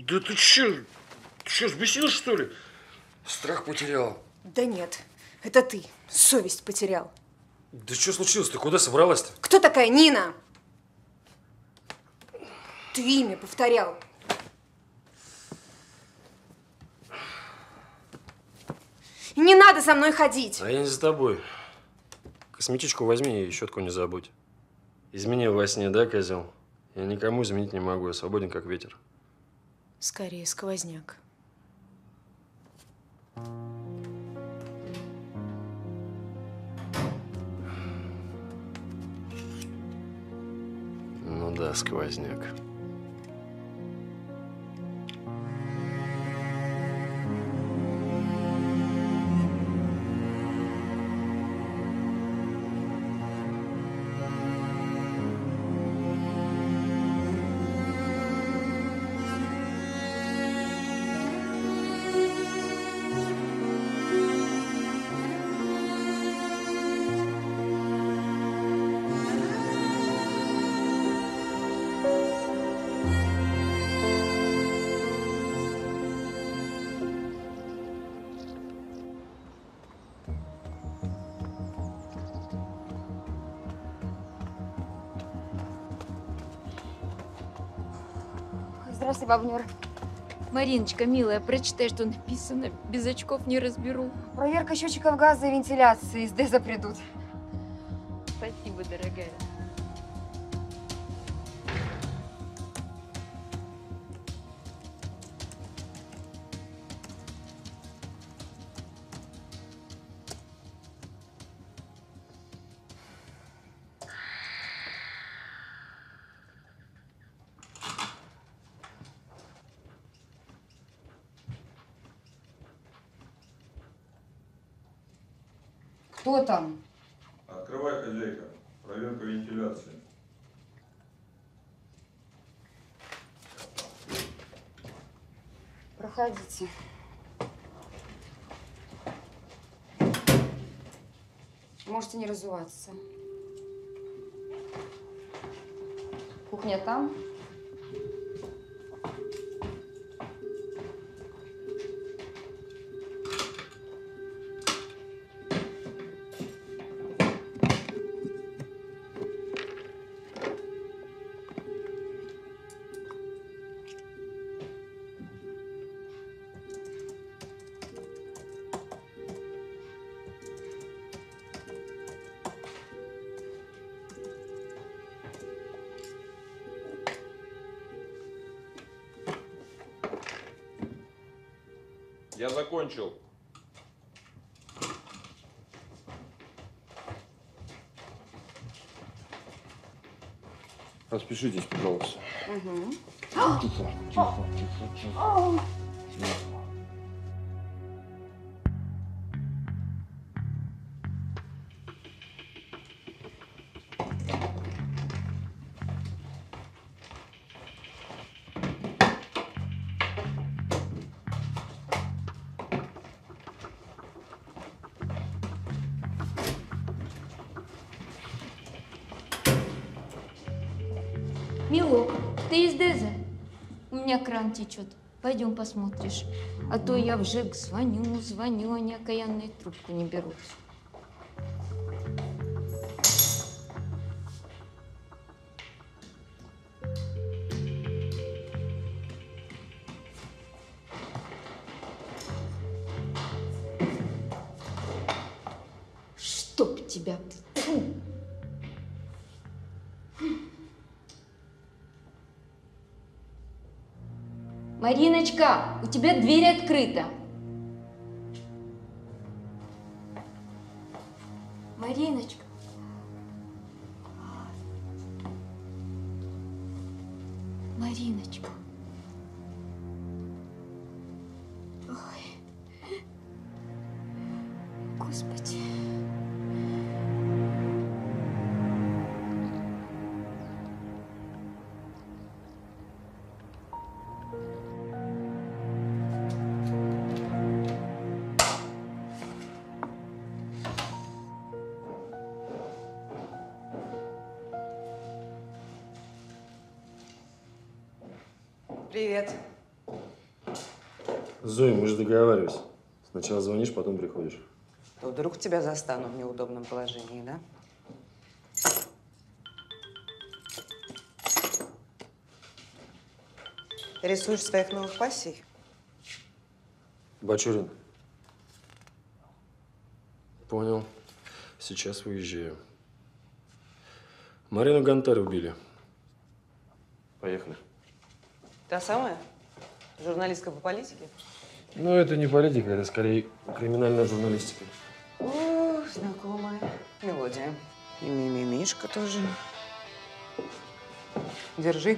Да ты че? Ты что, взбесилась, что ли? Страх потерял. Да нет, это ты совесть потерял. Да что случилось? Ты куда собралась-то? Кто такая Нина? Ты имя повторял. И не надо со мной ходить. А я не за тобой. Косметичку возьми и щетку не забудь. Изменил во сне, да, козел? Я никому изменить не могу, я свободен, как ветер. Скорее, сквозняк. Ну да, сквозняк. Здравствуй, баба Нюра. Мариночка, милая, прочитай, что написано. Без очков не разберу. Проверка счетчиков газа и вентиляции. Из ДЭЗа придут. Спасибо, дорогая. Кто там? Открывай, хозяйка. Проверка вентиляции. Проходите. Можете не разуваться. Кухня там. Я закончил. Распишитесь, пожалуйста. Угу. Тихо, тихо, тихо, тихо. Милок, ты из ДЭЗа? У меня кран течет. Пойдем посмотришь. А то я в ЖЭК звоню, они окаянные трубку не берут. Чтоб тебя ты. Фу. Мариночка, у тебя дверь открыта. Мариночка. Мариночка. Ой. Господи. Привет. Зоя, мы же договаривались. Сначала звонишь, потом приходишь. То вдруг тебя застану в неудобном положении, да? Рисуешь своих новых пассий? Бачурин. Понял. Сейчас выезжаю. Марину Гонтарь убили. Поехали. Та самая? Журналистка по политике? Ну, это не политика, это скорее криминальная журналистика. О, знакомая мелодия. И Мимимишка тоже. Держи.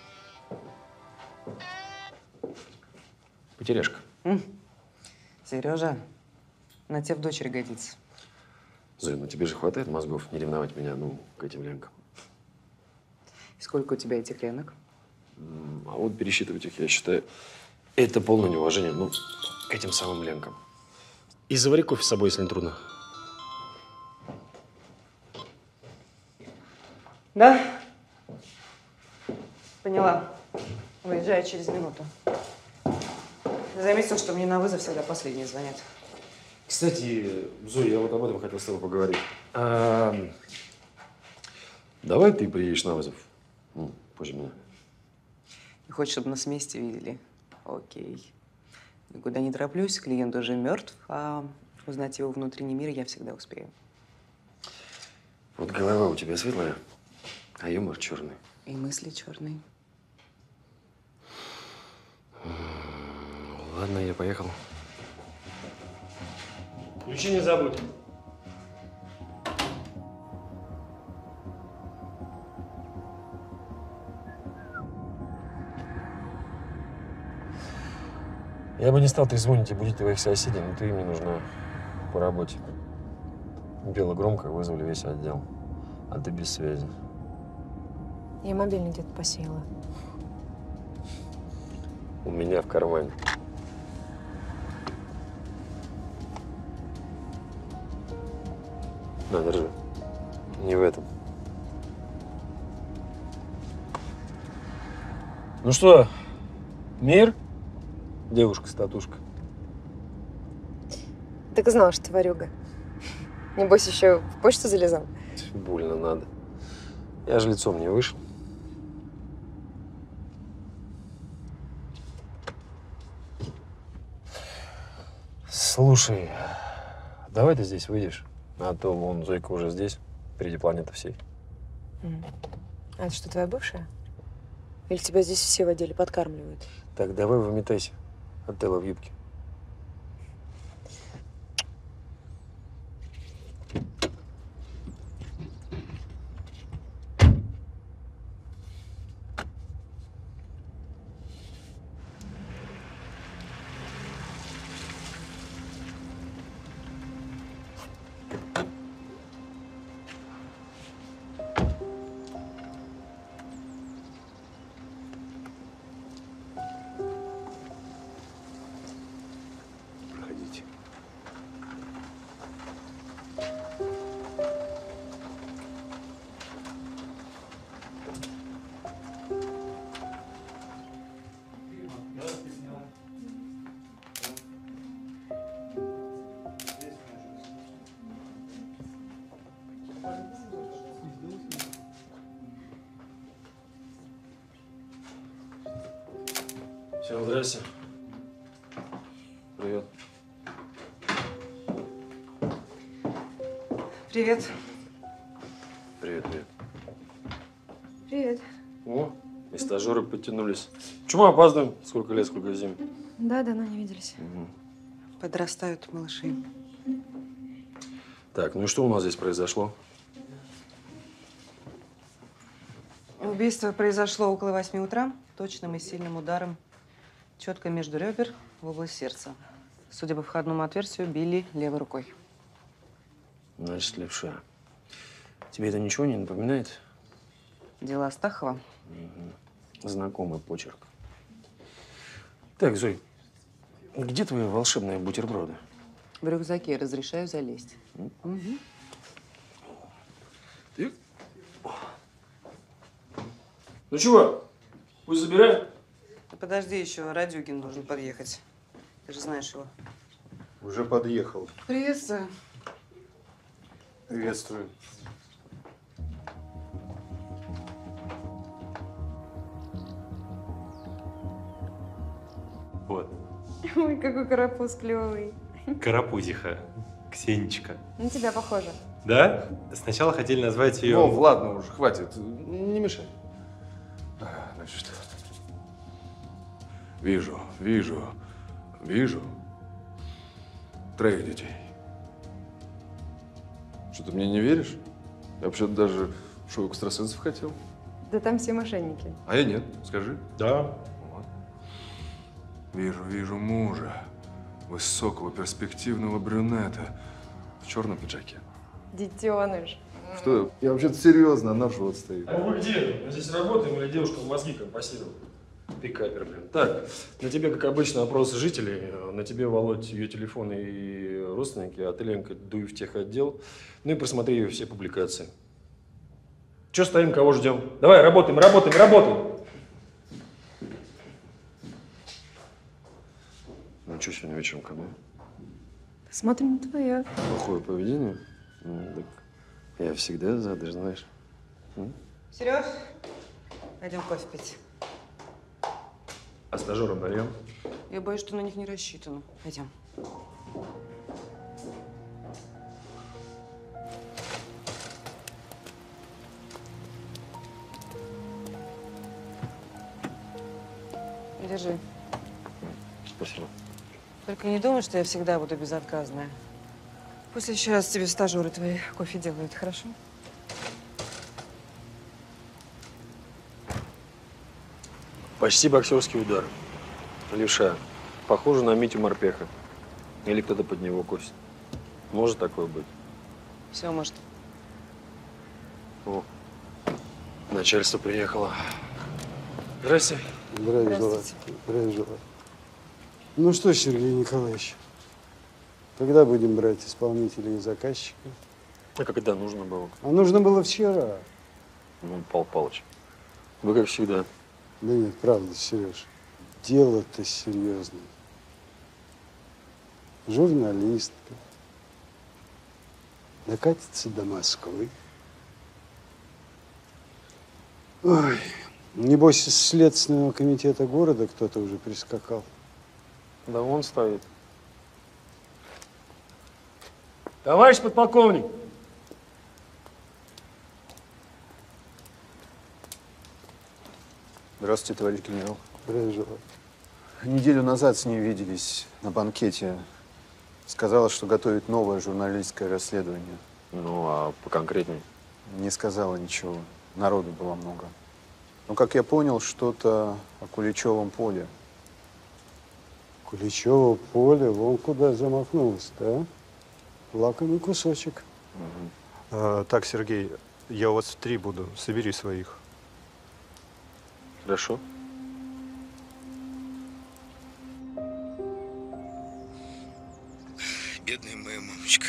Потеряшка. Сережа, на тебе в дочери годится. Зоя, ну тебе же хватает мозгов не ревновать меня, ну, к этим ленкам. Сколько у тебя этих ленок? А вот пересчитывать их, я считаю, это полное неуважение, ну, к этим самым ленкам. И завари кофе с собой, если не трудно. Да? Поняла. Выезжаю через минуту. Заметил, что мне на вызов всегда последние звонят. Кстати, Зоя, я вот об этом хотел с тобой поговорить. Давай ты приедешь на вызов. Ну, позже меня. Не хочешь, чтобы нас вместе видели? Окей. Никуда не тороплюсь, клиент уже мертв, а узнать его внутренний мир я всегда успею. Вот голова у тебя светлая, а юмор черный. И мысли черные. Ладно, я поехал. Ключи не забудь. Я бы не стал трезвонить и будить твоих соседей, но ты мне нужна по работе. Бело громко, вызвали весь отдел. А ты без связи. Я мобильный где-то посеяла. У меня в кармане. На, держи. Не в этом. Ну что, мир? Девушка-статушка. Так и знала, что ты ворюга. Небось, еще в почту залезал? Больно надо. Я же лицом не вышел. Слушай, давай ты здесь выйдешь, а то вон Зойка уже здесь, впереди планеты всей. А это что, твоя бывшая? Или тебя здесь все в отделе подкармливают? Так, давай выметайся от Телла в юбке. Проходите. Всем здрасте. Привет. Привет. Привет, привет. Привет. О, и стажеры подтянулись. Чему опаздываем? Сколько лет, сколько зим. Да, давно не виделись. Подрастают малыши. Так, ну и что у нас здесь произошло? Убийство произошло около 8 утра, точным и сильным ударом, четко между ребер в область сердца. Судя по входному отверстию, били левой рукой. Значит, левша. Тебе это ничего не напоминает? Дело Астахова. Знакомый почерк. Так, Зой, где твои волшебные бутерброды? В рюкзаке разрешаю залезть. Ты? Ну чего, пусть забирай. Подожди, еще Радюгин должен подъехать. Ты же знаешь его. Уже подъехал. Приветствую. Приветствую. Вот. Ой, какой карапуз клевый. Карапузиха. Ксенечка. На тебя похоже. Да? Сначала хотели назвать ее... Вов, ладно уже, хватит. Не мешай. Значит, вижу. Троих детей. Что, ты мне не веришь? Я вообще-то даже в шоу экстрасенсов хотел. Да там все мошенники. А я нет, скажи. Да. Вот. Вижу мужа. Высокого, перспективного брюнета. В черном пиджаке. Детеныш. Что? Я вообще-то серьезно, на живот стою. А вы где? Мы здесь работаем или девушка в мозги компостирует? Пикапер, блин. Так, на тебе, как обычно, опросы жителей. На тебе, Володь, ее телефон и родственники. А ты, Ленка, дуй в техотдел. Ну и просмотри все публикации. Че стоим, кого ждем? Давай, работаем. Ну что сегодня вечером ко мне? Смотрим на твое. Плохое поведение? Ну, так я всегда за, ты же знаешь. Сереж, пойдем кофе пить. А стажерам нальем? Я боюсь, что на них не рассчитано. Пойдем. Держи. Спасибо. Только не думай, что я всегда буду безотказная. В следующий раз тебе стажеры твои кофе делают, хорошо? Почти боксерский удар. Левша. Похоже на Митю Морпеха. Или кто-то под него косит. Может такое быть? Все, может. О, начальство приехало. Здрасте. Здравия желаю. Здравия желаю. Ну что, Сергей Николаевич, когда будем брать исполнителей и заказчика? А когда нужно было? А нужно было вчера. Ну, Пал Палыч. Вы как всегда. Да нет, правда, Сереж, дело-то серьезное. Журналистка. Докатится до Москвы. Ой, небось, из Следственного комитета города кто-то уже прискакал. Да он стоит. Товарищ подполковник! Здравствуйте, товарищ генерал. Здравия желаю. Неделю назад с ней виделись на банкете. Сказала, что готовит новое журналистское расследование. Ну, а поконкретней? Не сказала ничего. Народу было много. Но, как я понял, что-то о Куличевом поле. Куличево поле, вон куда замахнулось-то, а? Лакомый кусочек. Так, Сергей, я у вас в 3 буду. Собери своих. Хорошо. Бедная моя мамочка.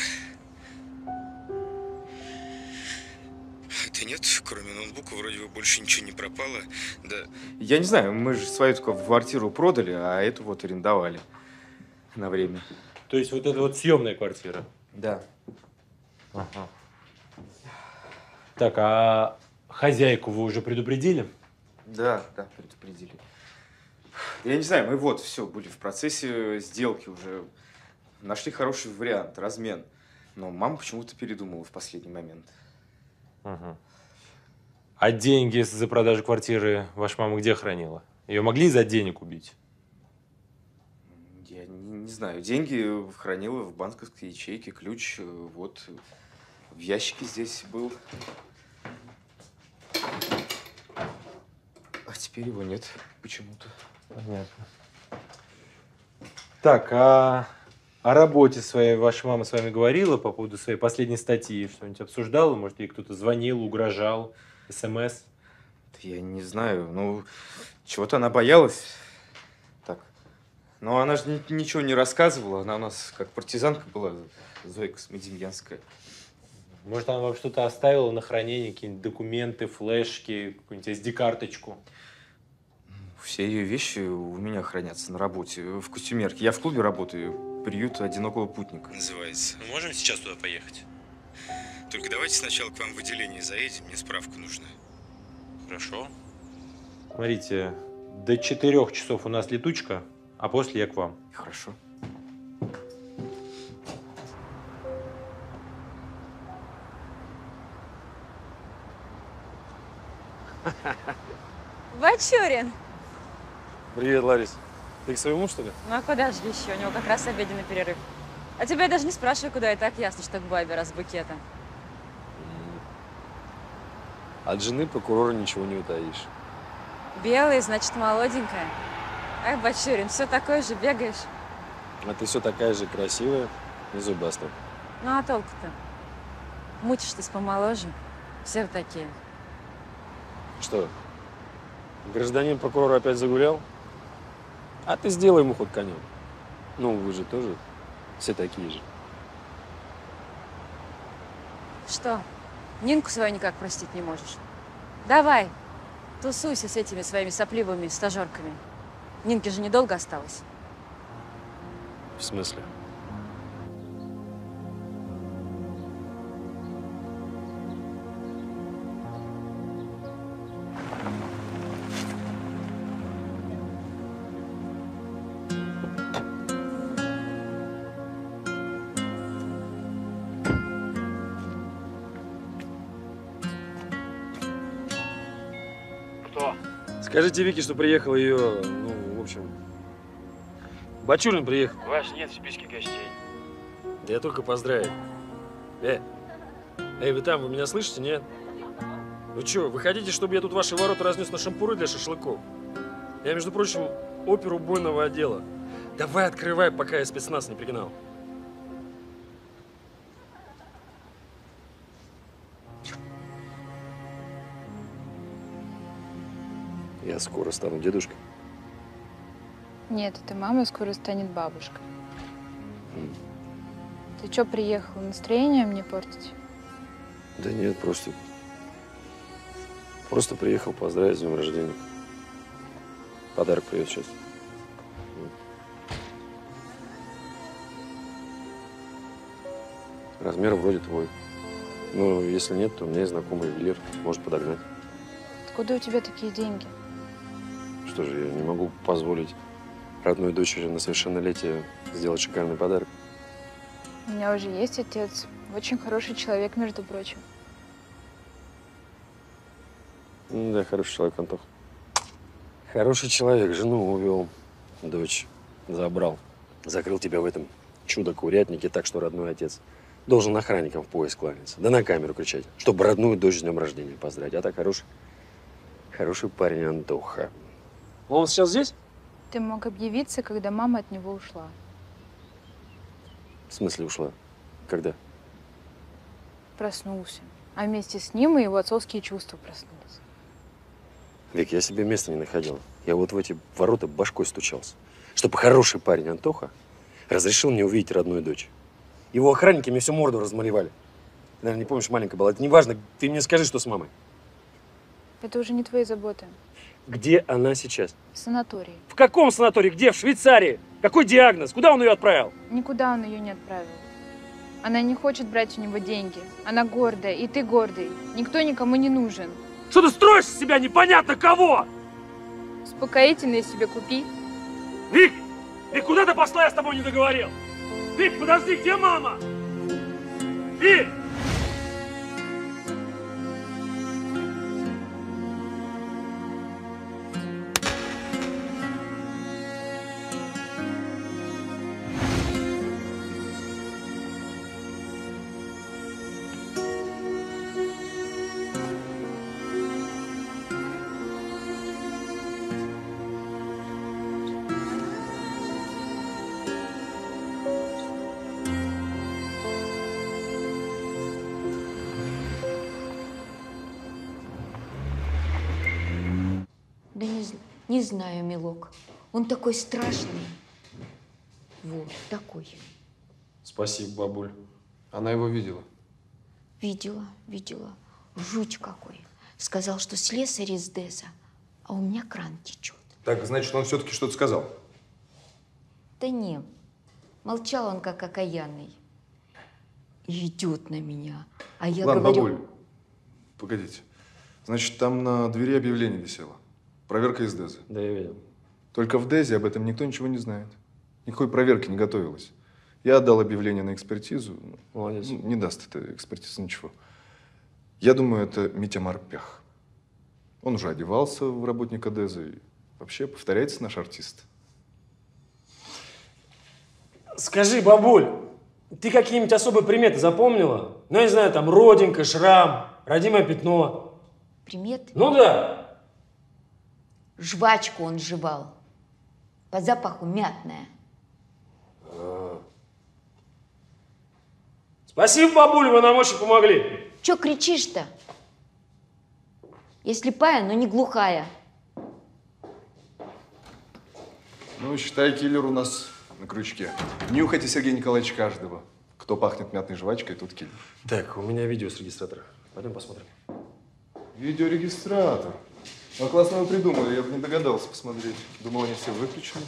Да нет, кроме ноутбука вроде бы больше ничего не пропало. Да. Я не знаю, мы же свою только квартиру продали, а эту вот арендовали на время. То есть вот это вот съемная квартира? Да. Ага. Так, а хозяйку вы уже предупредили? Да, предупредили. Я не знаю, мы вот все были в процессе сделки уже. Нашли хороший вариант, размен. Но мама почему-то передумала в последний момент. Угу. А деньги за продажу квартиры ваша мама где хранила? Ее могли из-за денег убить? Я не знаю. Деньги хранила в банковской ячейке. Ключ вот в ящике здесь был. А теперь его нет почему-то. Понятно. Так, а о работе своей ваша мама с вами говорила по поводу своей последней статьи? Что-нибудь обсуждала? Может, ей кто-то звонил, угрожал, СМС? Я не знаю. Ну, чего-то она боялась. Так. Но она же ничего не рассказывала. Она у нас как партизанка была, Зойка Смедемьянская. Может, она вам что-то оставила на хранение, какие-нибудь документы, флешки, какую-нибудь SD-карточку? Все ее вещи у меня хранятся на работе, в костюмерке. Я в клубе работаю, приют одинокого путника. Называется. Мы можем сейчас туда поехать? Только давайте сначала к вам в отделение заедем, мне справка нужна. Хорошо. Смотрите, до 4 часов у нас летучка, а после я к вам. Хорошо. Бачурин! Привет, Ларис. Ты к своему, что ли? Ну а куда же еще? У него как раз обеденный перерыв. А тебя я даже не спрашиваю, куда, и так ясно, что к бабе, раз букета. От жены прокурора ничего не утаишь. Белый, значит, молоденькая. Ах, Бачурин, все такое же бегаешь. А ты все такая же красивая и зубастая. Ну а толку-то? Мучишься помоложе. Все вы такие. Что, гражданин прокурор опять загулял? А ты сделай ему ход конем. Ну, вы же тоже все такие же. Что, Нинку свою никак простить не можешь? Давай, тусуйся с этими своими сопливыми стажерками. Нинке же недолго осталось. В смысле? Скажите Вике, что приехал ее, ну, в общем, Бачурин приехал. Вась, нет в списке гостей. Да я только поздравить. Эй, вы там, вы меня слышите, нет? Вы что, вы хотите, чтобы я тут ваши ворота разнес на шампуры для шашлыков? Я, между прочим, опер убойного отдела. Давай открывай, пока я спецназ не пригнал. Я скоро стану дедушкой. Нет, эта мама скоро станет бабушкой. Ты что, приехал? Настроение мне портить? Да нет, просто приехал поздравить с днем рождения. Подарок привет сейчас. Размер вроде твой. Но если нет, то у меня есть знакомый ювелир, может подогнать. Откуда у тебя такие деньги? Что же, я не могу позволить родной дочери на совершеннолетие сделать шикарный подарок. У меня уже есть отец. Очень хороший человек, между прочим. Да, хороший человек, Антох. Хороший человек, жену увел, дочь забрал. Закрыл тебя в этом чудо-курятнике так, что родной отец должен охранникам в пояс кланяться. Да на камеру кричать, чтобы родную дочь с днем рождения поздравить. А так хороший парень Антоха. Он сейчас здесь? Ты мог объявиться, когда мама от него ушла. В смысле ушла? Когда? Проснулся. А вместе с ним и его отцовские чувства проснулись. Вик, я себе места не находил. Я вот в эти ворота башкой стучался. Чтобы хороший парень Антоха разрешил мне увидеть родную дочь. Его охранники мне всю морду размалевали. Ты, наверное, не помнишь, маленькая была. Это не важно. Ты мне скажи, что с мамой. Это уже не твои заботы. Где она сейчас? В санатории. В каком санатории? Где? В Швейцарии? Какой диагноз? Куда он ее отправил? Никуда он ее не отправил. Она не хочет брать у него деньги. Она гордая, и ты гордый. Никто никому не нужен. Что ты строишь из себя непонятно кого? Успокоительное себе купи. Вик! Вик, куда ты пошла? Я с тобой не договорил. Вик, подожди, где мама? Вик! Да не знаю, милок. Он такой страшный. Вот, такой. Спасибо, бабуль. Она его видела? Видела. Жуть какой. Сказал, что слесарь из ДЭСа, а у меня кран течет. Так, значит, он все-таки что-то сказал? Да не, молчал он как окаянный. И идет на меня. А я Ладно, говорю... бабуль, погодите. Значит, там на двери объявление висело. Проверка из ДЭЗа. Да, я видел. Только в ДЭЗе об этом никто ничего не знает. Никакой проверки не готовилось. Я отдал объявление на экспертизу. Молодец. Не даст эта экспертиза ничего. Я думаю, это Митя Морпех. Он уже одевался в работника ДЭЗа. И вообще повторяется наш артист. Скажи, бабуль, ты какие-нибудь особые приметы запомнила? Ну, я не знаю, там родинка, шрам, родимое пятно. Приметы? Ну да. Жвачку он жевал. По запаху мятная. Спасибо, бабуль, вы нам очень помогли. Чё кричишь-то? Я слепая, но не глухая. Ну, считай, киллер у нас на крючке. Нюхайте, Сергей Николаевич, каждого. Кто пахнет мятной жвачкой, тот киллер. Так, у меня видео с регистратора. Пойдем посмотрим. Видеорегистратор. Ну, классно вы придумали, я бы не догадался посмотреть. Думал, они все выключены.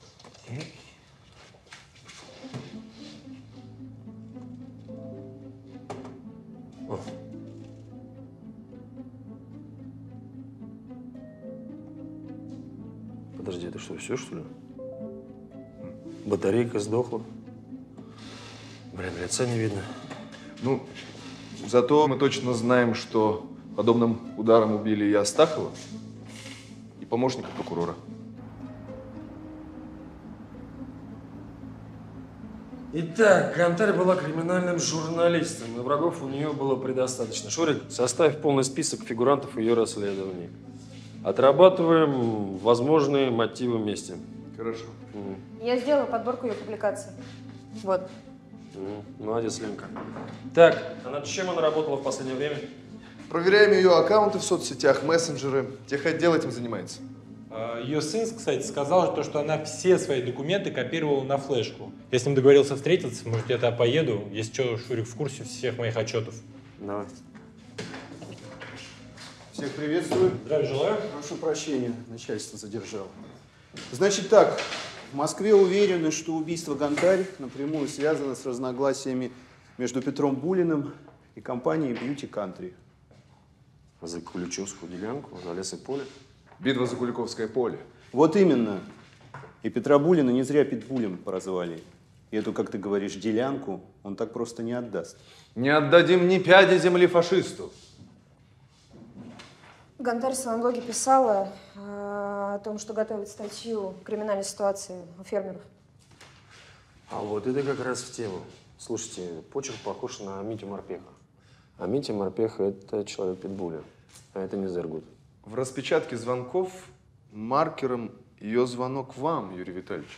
Подожди, это что, все, что ли? Батарейка сдохла. Блин, лица не видно. Ну, зато мы точно знаем, что подобным ударом убили и Астахова, и помощника прокурора. Итак, Гонтарь была криминальным журналистом, и врагов у нее было предостаточно. Шурик, составь полный список фигурантов ее расследований. Отрабатываем возможные мотивы мести. Хорошо. Я сделала подборку ее публикаций. Вот. Молодец, Ленка. Так, а над чем она работала в последнее время? Проверяем ее аккаунты в соцсетях, мессенджеры. Техотдел этим занимается. Ее сын, кстати, сказал, что она все свои документы копировала на флешку. Я с ним договорился встретиться, может, я тогда поеду. Если что, Шурик в курсе всех моих отчетов. Давай. Всех приветствую. Здравия желаю. Прошу прощения, начальство задержало. Значит так, в Москве уверены, что убийство Гонтарь напрямую связано с разногласиями между Петром Булиным и компанией Beauty Country. За Куличевскую делянку, за лес и поле. Битва за Куликовское поле. Вот именно. И Петра Булина не зря Питбулем прозвали. И эту, как ты говоришь, делянку он так просто не отдаст. Не отдадим ни пяди земли фашисту. Гонтарь в своем блоге писала о том, что готовит статью криминальной ситуации у фермеров. А вот это как раз в тему. Слушайте, почерк похож на Митю Морпеха. А Митя Морпеха – это человек Питбуля, а это не Зергут. В распечатке звонков маркером ее звонок вам, Юрий Витальевич.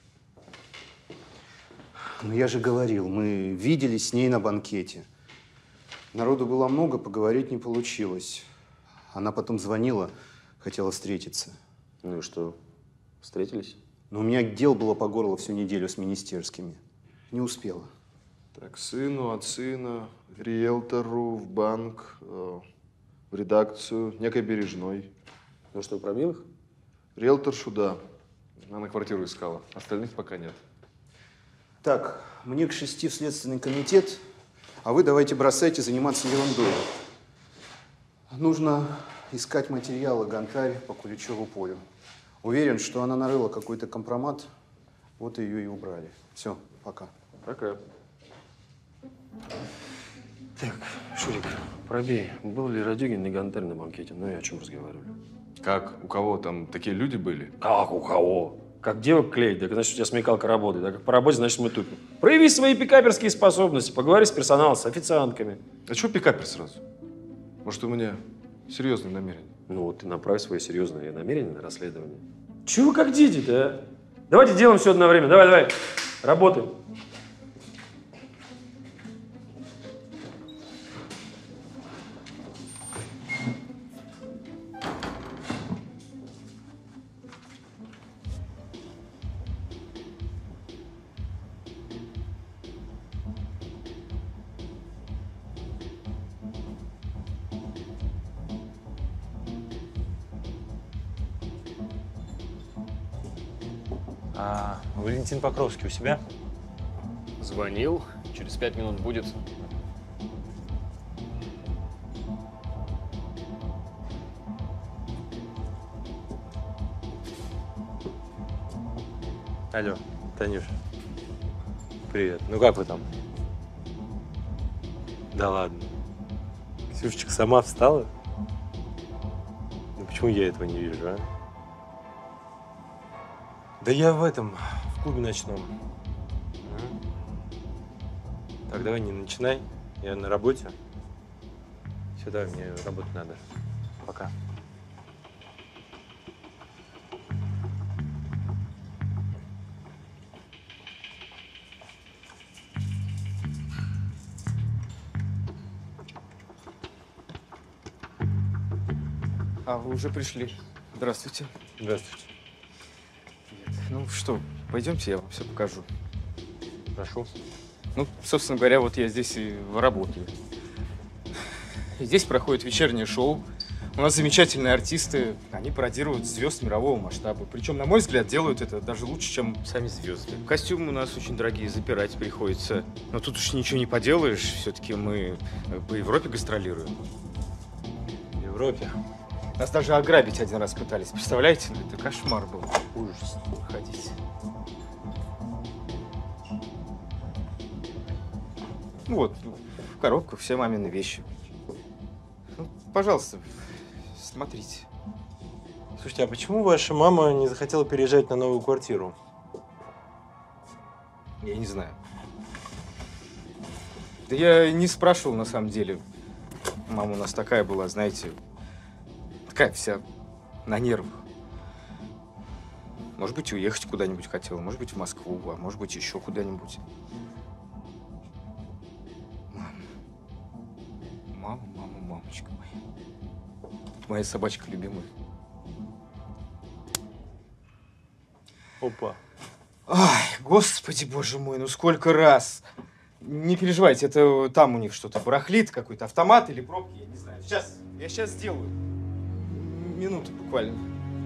Ну, я же говорил, мы виделись с ней на банкете. Народу было много, поговорить не получилось. Она потом звонила, хотела встретиться. Ну и что, встретились? Но у меня дел было по горло всю неделю с министерскими. Не успела. Так, сыну, от сына, риэлтору, в банк, в редакцию, некой Бережной. Ну что, пробил их? Риэлторшу, да. Она квартиру искала. Остальных пока нет. Так, мне к 6 в Следственный комитет, а вы давайте бросайте заниматься ерундой. Нужно искать материалы Гонтарь по Куличеву полю. Уверен, что она нарыла какой-то компромат, вот ее и убрали. Все, пока. Пока. Так, Шурик, пробей. Был ли Радюгин и Гонтарь на банкете? Ну и о чем разговаривали? Как? У кого там такие люди были? Как у кого? Как девок клеить, так значит у тебя смекалка работает. А как по работе, значит мы тупим. Прояви свои пикаперские способности, поговори с персоналом, с официантками. А чего пикапер сразу? Может, у меня серьезные намерения? Ну вот ты направь свои серьезные намерения на расследование. Чего вы как дети-то, а? Давайте делаем все одновременно. Давай, работаем. А Валентин Покровский у себя? Звонил. Через 5 минут будет. Алло, Танюш. Привет. Ну как вы там? Да ладно. Ксюшечка сама встала? Ну почему я этого не вижу, а? Да я в клубе ночном. Так, давай не начинай. Я на работе. Все, давай, мне работать надо. Пока. А, вы уже пришли. Здравствуйте. Здравствуйте. Привет. Ну что, пойдемте, я вам все покажу. Прошу. Ну, собственно говоря, вот я здесь и работаю. И здесь проходит вечернее шоу. У нас замечательные артисты. Они пародируют звезд мирового масштаба. Причем, на мой взгляд, делают это даже лучше, чем сами звезды. Костюмы у нас очень дорогие, запирать приходится. Но тут уж ничего не поделаешь. Все-таки мы по Европе гастролируем. В Европе? Нас даже ограбить один раз пытались. Представляете? Это кошмар был. Ужас. Ходить. Ну вот, в коробках все мамины вещи. Ну, пожалуйста, смотрите. Слушайте, а почему ваша мама не захотела переезжать на новую квартиру? Я не знаю. Да я не спрашивал, на самом деле. Мама у нас такая была, знаете, такая вся на нервах. Может быть, уехать куда-нибудь хотела, может быть, в Москву, а может быть, еще куда-нибудь. Мама, мамочка моя. Моя собачка любимая. Опа. Ай, господи, боже мой, ну сколько раз. Не переживайте, это там у них что-то барахлит, какой-то автомат или пробки, я не знаю. Я сейчас сделаю. Минуту буквально.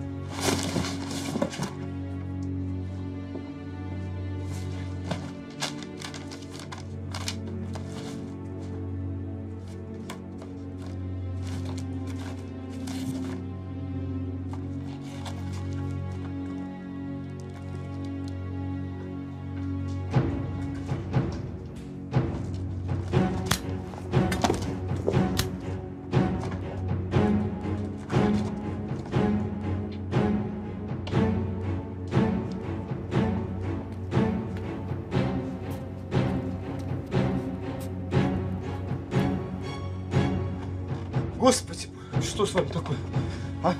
Господи, что с вами такое? А?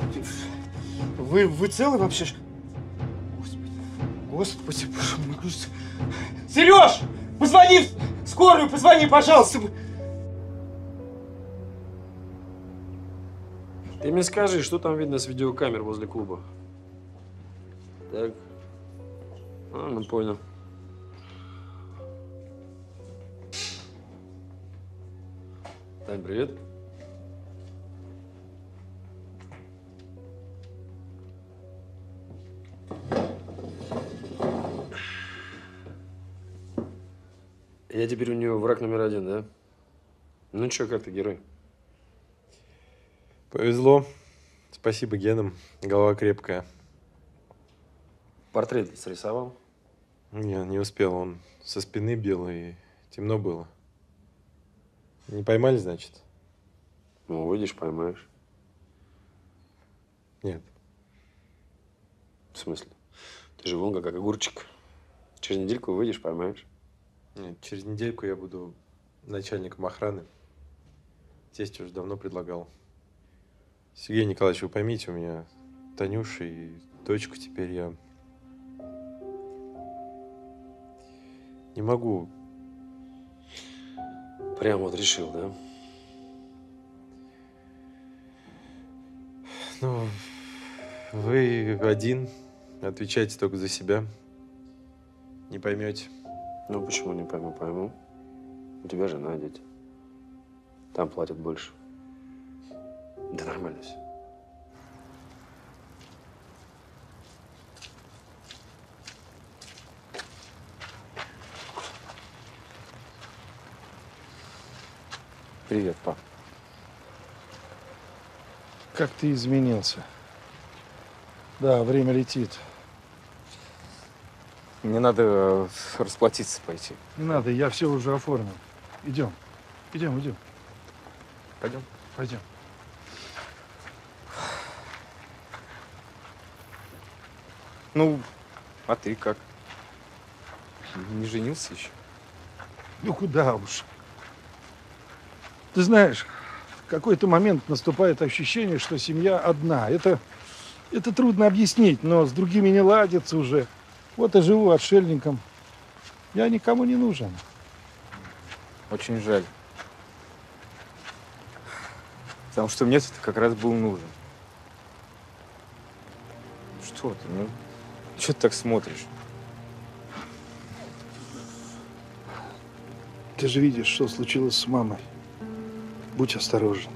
Вы целы вообще? Господи, боже мой. Сереж, позвони в скорую, позвони, пожалуйста. Ты мне скажи, что там видно с видеокамер возле клуба? Так. Ну понял. Тань, привет. Я теперь у нее враг номер 1, да? Ну чё, как ты, герой? Повезло. Спасибо генам. Голова крепкая. Портрет срисовал? Не успел. Он со спины бил, и темно было. Не поймали, значит? Ну, выйдешь, поймаешь. Нет. В смысле? Ты же вон как огурчик. Через недельку выйдешь, поймаешь. Нет, через недельку я буду начальником охраны. Тесть уже давно предлагал. Сергей Николаевич, вы поймите, у меня Танюша и дочку теперь я не могу. Прям вот решил, да? Ну, вы один, отвечаете только за себя. Не поймете. Ну, почему не пойму? Пойму. У тебя жена, дети. Там платят больше. Да нормально все. Привет, пап. Как ты изменился. Да, время летит. Мне надо расплатиться пойти. Не надо, я все уже оформил. Идем. Идем. Пойдем? Пойдем. Ну, а ты как? Не женился еще? Ну, куда уж. Ты знаешь, в какой-то момент наступает ощущение, что семья одна. Это трудно объяснить, но с другими не ладится уже. Вот и живу отшельником. Я никому не нужен. Очень жаль. Потому что мне это как раз был нужен. Что ты, ну? Что ты так смотришь? Ты же видишь, что случилось с мамой. Будь осторожен.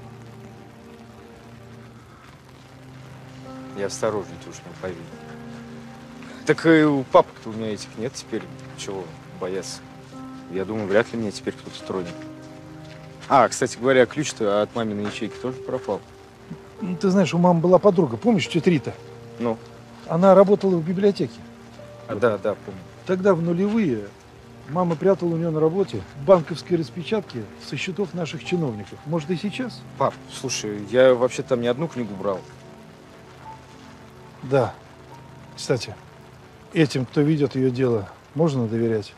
Я осторожен, ты уж не поверь. Так и у папок-то у меня этих нет теперь. Чего бояться? Я думаю, вряд ли меня теперь кто-то тронет. А, кстати говоря, ключ-то от маминой ячейки тоже пропал. Ну, ты знаешь, у мамы была подруга, помнишь, тетя Рита? Ну? Она работала в библиотеке. Да, помню. Тогда в нулевые мама прятала у нее на работе банковские распечатки со счетов наших чиновников. Может, и сейчас? Пап, слушай, я вообще там не одну книгу брал. Да. Кстати, этим, кто видит ее дело, можно доверять?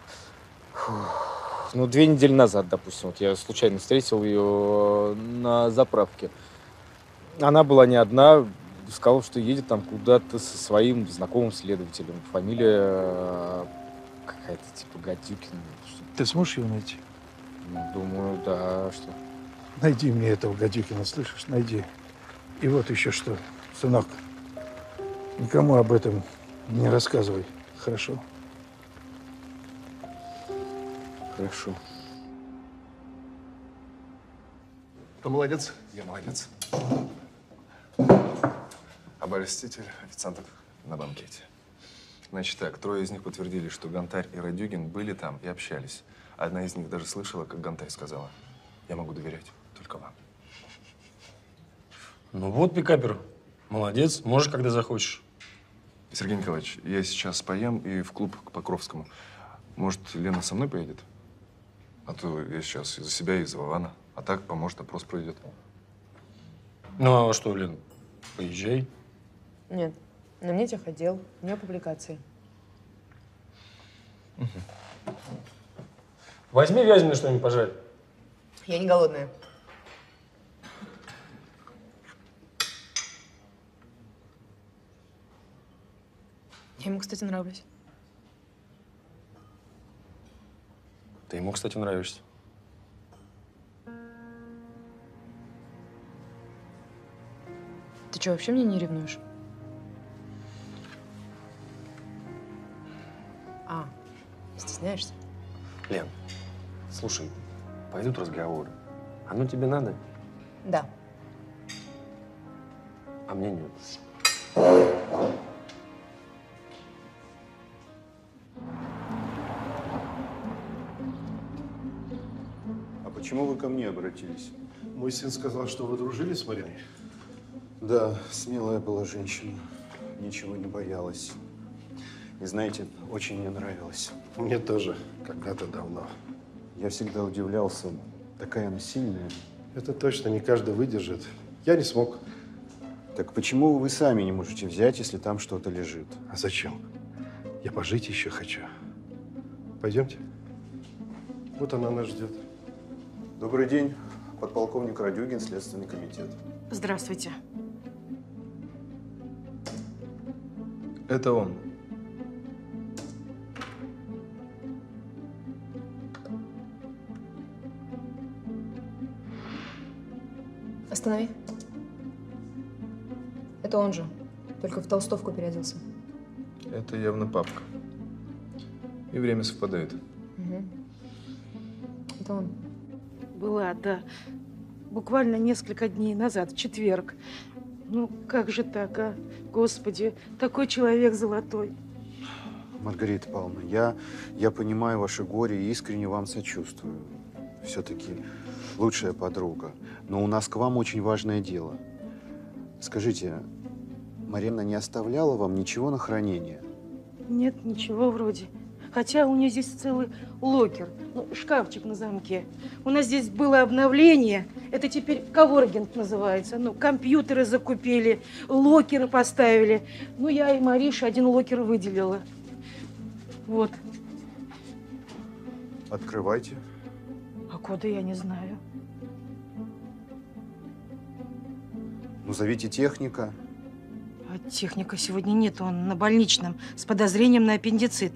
Ну, 2 недели назад, допустим, вот я случайно встретил ее на заправке. Она была не одна, сказала, что едет там куда-то со своим знакомым следователем. Фамилия какая-то типа Гадюкин. Ты сможешь его найти? Ну, думаю, да, что? Найди мне этого Гадюкина, слышишь? Найди. И вот еще что, сынок, никому об этом не рассказывай, хорошо? Хорошо. Кто молодец? Я молодец. Обольститель официантов на банкете. Значит так, 3 из них подтвердили, что Гонтарь и Радюгин были там и общались. Одна из них даже слышала, как Гонтарь сказала: я могу доверять только вам. Ну вот, пикапер, молодец, можешь, когда захочешь. Сергей Николаевич, я сейчас поем и в клуб к Покровскому. Может, Лена со мной поедет? А то я сейчас и за себя, и за Вована. А так поможет, опрос пройдет. Ну, а что, Лен, поезжай. Нет, на мне техотдел, у меня публикации. Возьми вязаное что-нибудь пожарь. Я не голодная. Я ему, кстати, нравлюсь. Ты ему, кстати, нравишься. Ты что, вообще мне не ревнуешь? А, стесняешься? Лен, слушай, пойдут разговоры. Оно тебе надо? Да. А мне нет. А почему вы ко мне обратились? Мой сын сказал, что вы дружили с Мариной? Да, смелая была женщина, ничего не боялась. И знаете, очень мне нравилось. Мне тоже, когда-то давно. Я всегда удивлялся, такая она сильная. Это точно не каждый выдержит. Я не смог. Так почему вы сами не можете взять, если там что-то лежит? А зачем? Я пожить еще хочу. Пойдемте. Вот она нас ждет. Добрый день, подполковник Радюгин, Следственный комитет. Здравствуйте. Это он. Останови. Это он же, только в толстовку переоделся. Это явно папка. И время совпадает. Угу. Это он. Была, да. Буквально несколько дней назад, в четверг. Ну, как же так, а? Господи, такой человек золотой. Маргарита Павловна, я понимаю ваше горе и искренне вам сочувствую. все-таки лучшая подруга. Но у нас к вам очень важное дело. Скажите, Марина не оставляла вам ничего на хранение? Нет, ничего вроде. Хотя у нее здесь целый локер, ну, шкафчик на замке. У нас здесь было обновление, это теперь коворкинг называется. Ну, компьютеры закупили, локеры поставили. Ну, я и Марише один локер выделила. Вот. Открывайте. А кода я не знаю. Ну, зовите техника. А техника сегодня нет, он на больничном с подозрением на аппендицит.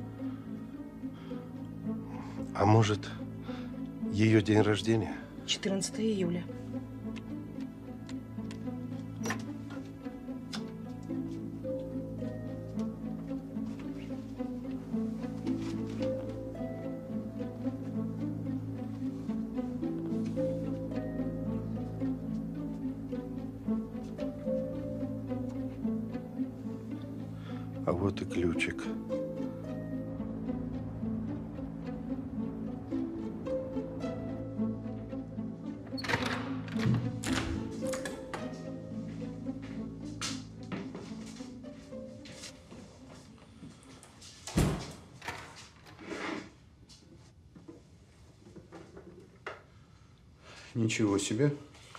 А может, ее день рождения? 14 июля. А вот и ключик. Ничего себе.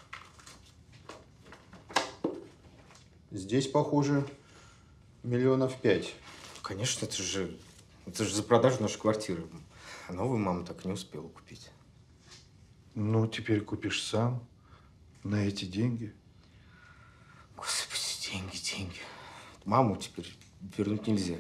Здесь, похоже, 5 миллионов. Конечно, это же за продажу нашей квартиры. А новую мама так и не успела купить. Ну, теперь купишь сам на эти деньги. Господи, деньги. Маму теперь вернуть нельзя.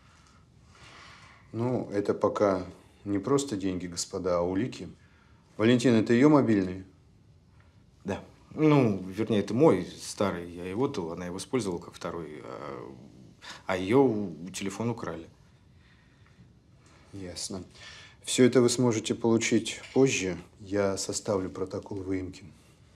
Ну, это пока не просто деньги, господа, а улики. Валентин, это ее мобильный? Да. Ну, вернее, это мой старый. Я его отдал, она его использовала как второй. А ее телефон украли. Ясно. Все это вы сможете получить позже. Я составлю протокол выемки.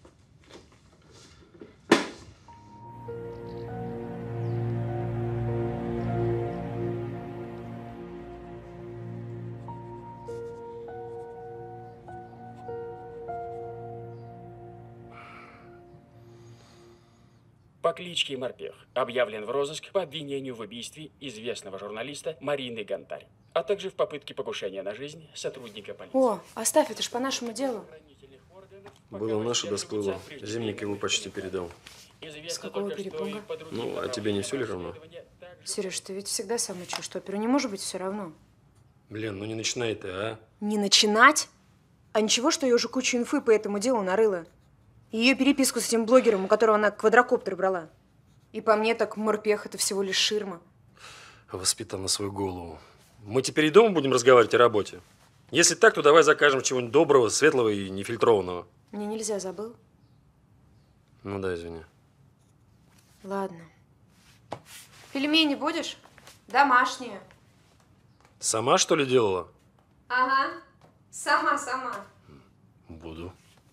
По кличке Морпех объявлен в розыск по обвинению в убийстве известного журналиста Марины Гонтарь, а также в попытке покушения на жизнь сотрудника полиции. О, оставь, это ж по нашему делу. Было наше, да сплыло. Зимник его почти передал. С какого перепуга? Ну, а тебе не все ли равно? Сереж, ты ведь всегда сам учил, что оперу не может быть все равно. Блин, ну не начинай ты, а? Не начинать? А ничего, что я уже кучу инфы по этому делу нарыла. Ее переписку с этим блогером, у которого она квадрокоптер брала. И по мне так Морпех – это всего лишь ширма. Воспитан на свою голову. Мы теперь и дома будем разговаривать о работе. Если так, то давай закажем чего-нибудь доброго, светлого и нефильтрованного. Мне нельзя, забыл? Ну да, извини. Ладно. Пельмени будешь? Домашние. Сама, что ли, делала? Ага. Сама. Буду.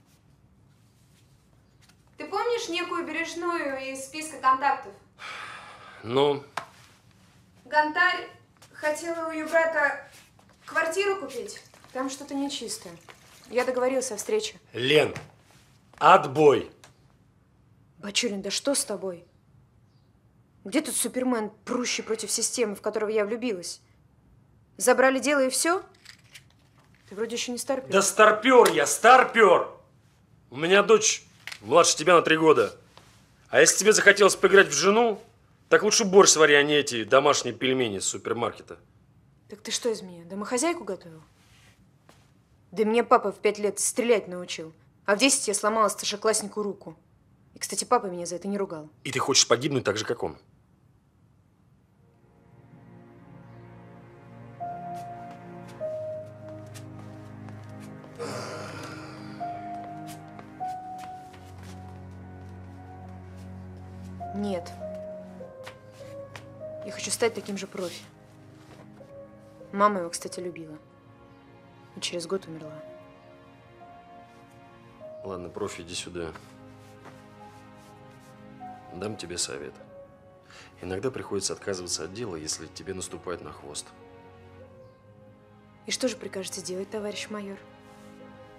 Ты помнишь некую Бережную из списка контактов? Ну? Гонтарь хотела у ее брата квартиру купить. Там что-то нечистое. Я договорилась о встрече. Лен, отбой! Бачурин, да что с тобой? Где тут Супермен, прущий против системы, в которого я влюбилась? Забрали дело и все? Ты вроде еще не старпер. Да старпер я, старпер! У меня дочь младше тебя на 3 года. А если тебе захотелось поиграть в жену, так лучше борщ свари, а не эти домашние пельмени из супермаркета. Так ты что из меня, домохозяйку готовил? Да мне папа в 5 лет стрелять научил. А в 10 я сломала старшекласснику руку. И, кстати, папа меня за это не ругал. И ты хочешь погибнуть так же, как он? Нет. Я хочу стать таким же профи. Мама его, кстати, любила. И через год умерла. Ладно, профи, иди сюда. Дам тебе совет. Иногда приходится отказываться от дела, если тебе наступают на хвост. И что же прикажете делать, товарищ майор?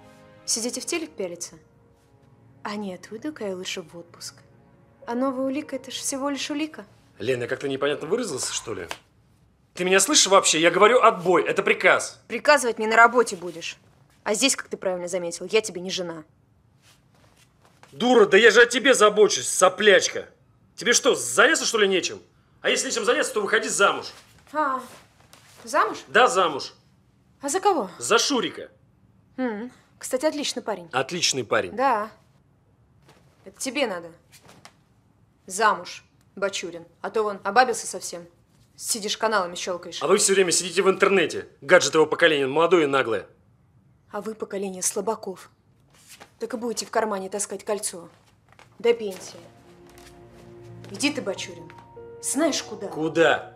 Сидите в телек пялиться? А нет, уйду-ка я лучше в отпуск. А новая улика – это ж всего лишь улика. Лена, я как-то непонятно выразился, что ли? Ты меня слышишь вообще? Я говорю отбой, это приказ. Приказывать не на работе будешь. А здесь, как ты правильно заметил, я тебе не жена. Дура, да я же о тебе забочусь, соплячка. Тебе что, заняться что ли нечем? А если нечем заняться, то выходи замуж. А, замуж? Да, замуж. А за кого? За Шурика. Кстати, отличный парень. Отличный парень. Да. Это тебе надо. Замуж, Бачурин. А то вон обабился совсем. Сидишь каналами щелкаешь. А вы все время сидите в интернете. Гаджетового поколения, молодое и наглое. А вы поколение слабаков. Так и будете в кармане таскать кольцо. До пенсии. Иди ты, Бачурин. Знаешь куда? Куда?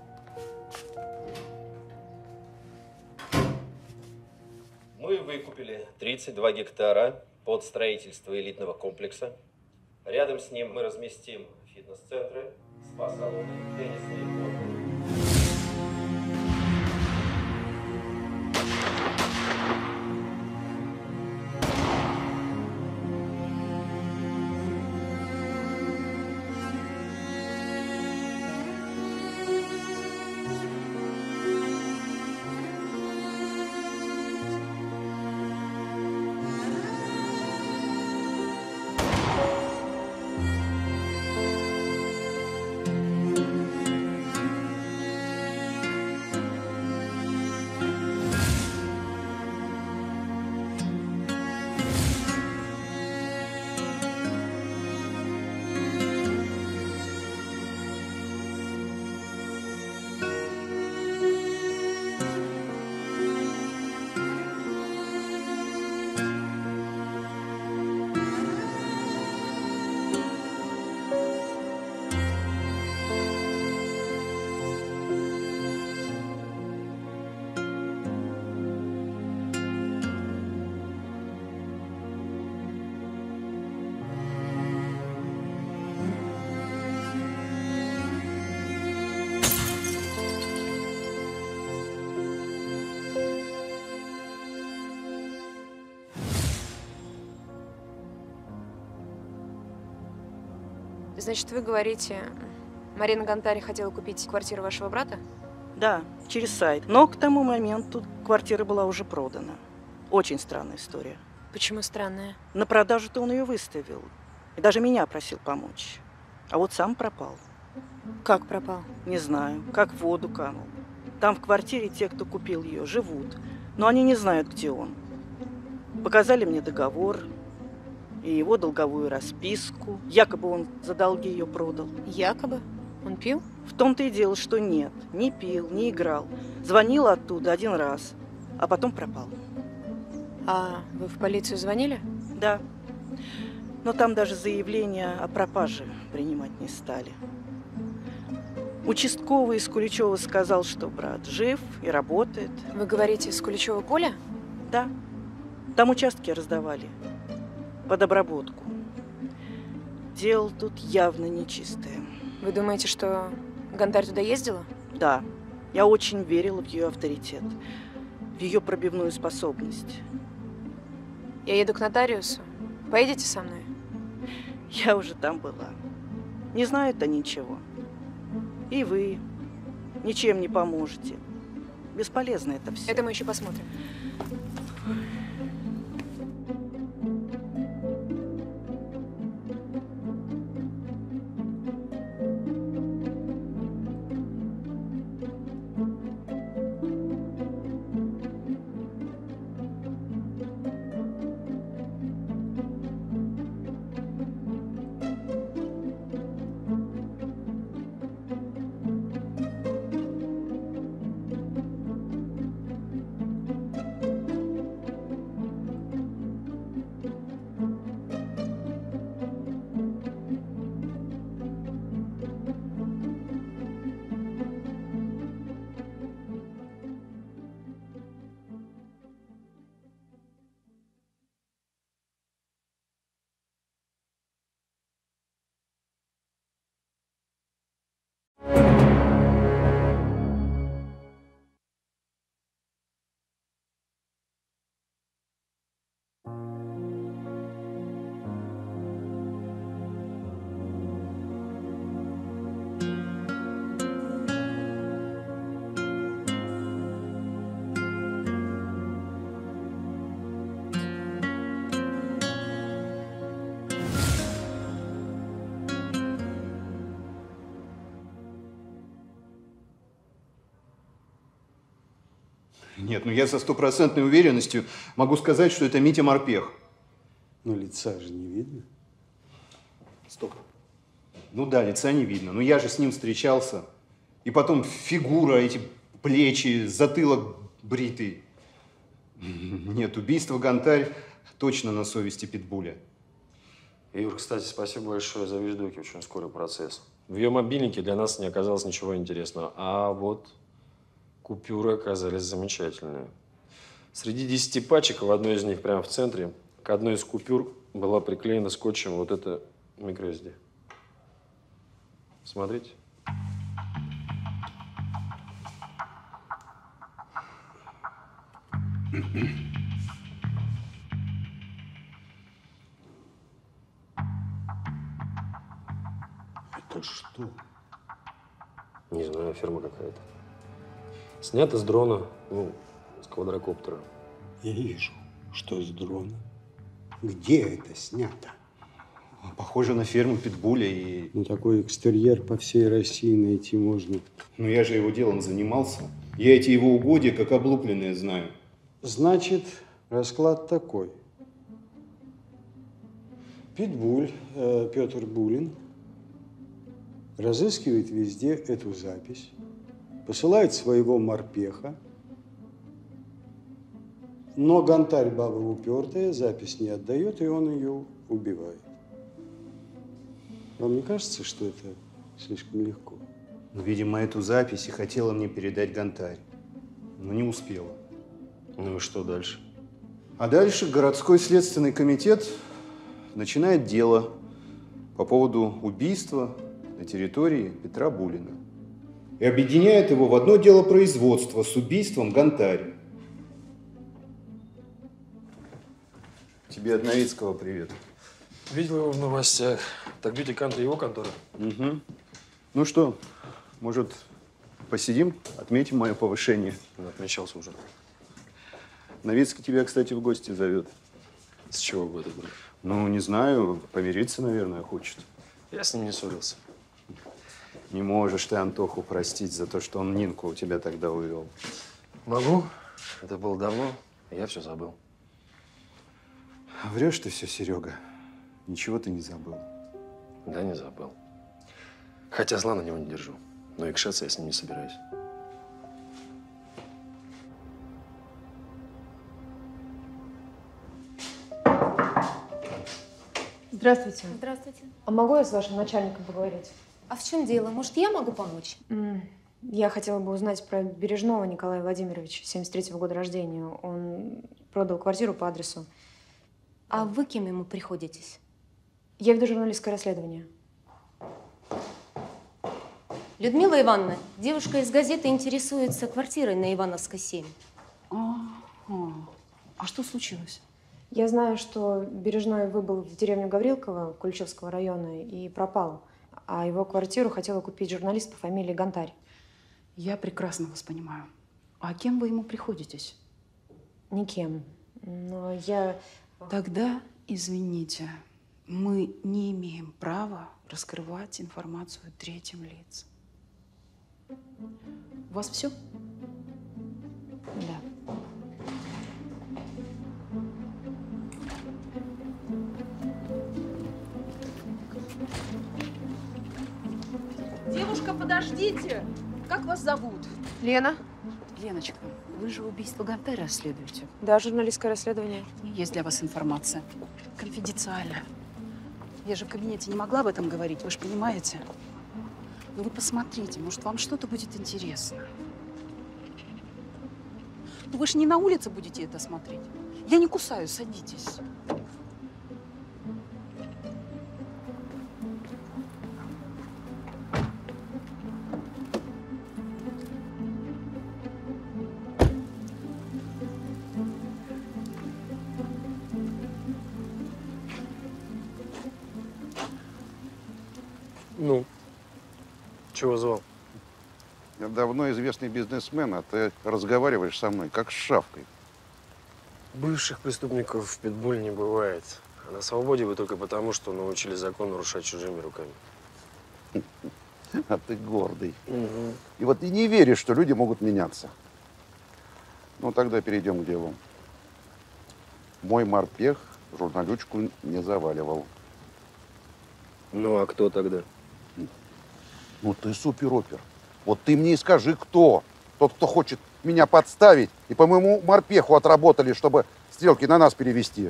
Мы выкупили 32 гектара под строительство элитного комплекса. Рядом с ним мы разместим фитнес-центры, спа-салоны, теннисные корты. Значит, вы говорите, Марина Гонтарь хотела купить квартиру вашего брата? Да, через сайт. Но к тому моменту квартира была уже продана. Очень странная история. Почему странная? На продажу-то он ее выставил. И даже меня просил помочь. А вот сам пропал. Как пропал? Не знаю, как в воду канул. Там в квартире те, кто купил ее, живут. Но они не знают, где он. Показали мне договор и его долговую расписку. Якобы он за долги ее продал. Якобы? Он пил? В том-то и дело, что нет. Не пил, не играл. Звонил оттуда один раз, а потом пропал. А вы в полицию звонили? Да. Но там даже заявление о пропаже принимать не стали. Участковый из Куличева сказал, что брат жив и работает. Вы говорите, с Куличева поля? Да. Там участки раздавали под обработку. Дело тут явно нечистое. Вы думаете, что Гонтарь туда ездила? Да. Я очень верила в ее авторитет, в ее пробивную способность. Я еду к нотариусу. Поедете со мной? Я уже там была. Не знают-то ничего. И вы ничем не поможете. Бесполезно это все. Это мы еще посмотрим. Нет, ну я со стопроцентной уверенностью могу сказать, что это Митя Морпех. Но лица же не видно. Стоп. Ну да, лица не видно, но я же с ним встречался. И потом фигура, эти плечи, затылок бритый. Нет, убийство Гонтарь точно на совести Питбуля. Юр, кстати, спасибо большое за вещдоки, очень скорый процесс. В ее мобильнике для нас не оказалось ничего интересного, а вот купюры оказались замечательные. Среди 10 пачек, в одной из них прямо в центре, к одной из купюр была приклеена скотчем вот эта microSD. Смотрите. Это что? Не знаю, фирма какая-то. Снято с дрона, ну, с квадрокоптера. Я вижу, что с дрона. Где это снято? Похоже на ферму Питбуля и… Ну, такой экстерьер по всей России найти можно. Ну, я же его делом занимался. Я эти его угодья как облупленные знаю. Значит, расклад такой. Питбуль, Петр Булин, разыскивает везде эту запись, посылает своего морпеха, но Гонтарь баба упертая, запись не отдает, и он ее убивает. Вам не кажется, что это слишком легко? Ну, видимо, эту запись и хотела мне передать Гонтарь, но не успела. Ну и что дальше? А дальше городской следственный комитет начинает дело по поводу убийства на территории Петра Булина. И объединяет его в одно дело производства с убийством Гонтарь. Тебе от Новицкого привет. Видел его в новостях. Так Beauty Country его контора? Угу. Ну что, может, посидим, отметим мое повышение? Он отмечался уже. Новицкий тебя, кстати, в гости зовет. С чего бы это было? Ну, не знаю, помириться, наверное, хочет. Я с ним не ссорился. Не можешь ты Антоху простить за то, что он Нинку у тебя тогда увел. Могу. Это было давно, я все забыл. Врешь ты все, Серега. Ничего ты не забыл. Да, не забыл. Хотя зла на него не держу. Но и кшаться я с ним не собираюсь. Здравствуйте. Здравствуйте. А могу я с вашим начальником поговорить? А в чем дело? Может, я могу помочь? Я хотела бы узнать про Бережного Николая Владимировича, 73-го года рождения. Он продал квартиру по адресу. А вы кем ему приходитесь? Я веду журналистское расследование. Людмила Ивановна, девушка из газеты интересуется квартирой на Ивановской 7. А что случилось? Я знаю, что Бережной выбыл в деревню Гаврилково Кульчевского района и пропал. А его квартиру хотела купить журналист по фамилии Гонтарь. Я прекрасно вас понимаю. А кем вы ему приходитесь? Никем. Но я… Тогда, извините, мы не имеем права раскрывать информацию третьим лицам. У вас все? Да. Девушка, подождите! Как вас зовут? Лена? Леночка, вы же убийство Гонтаря расследуете. Да, журналистское расследование. Есть для вас информация. Конфиденциальная. Я же в кабинете не могла об этом говорить, вы же понимаете. Но вы посмотрите, может, вам что-то будет интересно. Ну вы же не на улице будете это смотреть. Я не кусаю, садитесь. Ну, чего звал? Я давно известный бизнесмен, а ты разговариваешь со мной, как с шавкой. Бывших преступников в Питбуле не бывает. А на свободе вы только потому, что научились закон нарушать чужими руками. А ты гордый. И вот ты не веришь, что люди могут меняться. Ну, тогда перейдем к делу. Мой морпех журналючку не заваливал. Ну, а кто тогда? Ну, ты суперопер. Вот ты мне и скажи, кто? Тот, кто хочет меня подставить и по моему морпеху отработали, чтобы стрелки на нас перевести.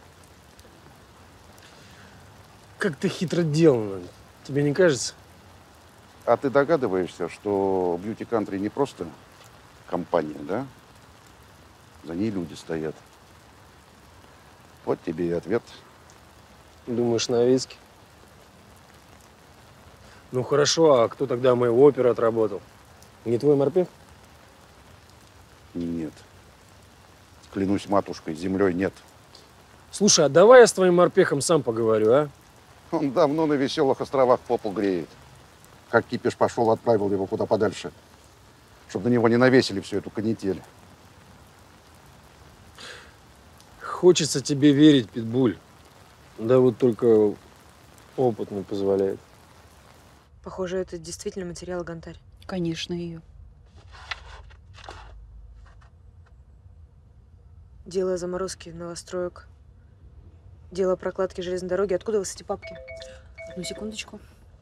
Как ты хитро делано, тебе не кажется? А ты догадываешься, что Beauty Country не просто компания, да? За ней люди стоят. Вот тебе и ответ. Думаешь, на виске? Ну хорошо, а кто тогда моего опера отработал? Не твой морпех? Нет. Клянусь матушкой, землей нет. Слушай, а давай я с твоим морпехом сам поговорю, а? Он давно на веселых островах попу греет. Как кипиш пошел, отправил его куда подальше, чтобы на него не навесили всю эту канитель. Хочется тебе верить, Питбуль. Да вот только опыт не позволяет. Похоже, это действительно материал Гонтарь. Конечно, ее. Дело о заморозке новостроек. Дело о прокладке железной дороги. Откуда у вас эти папки? Одну секундочку.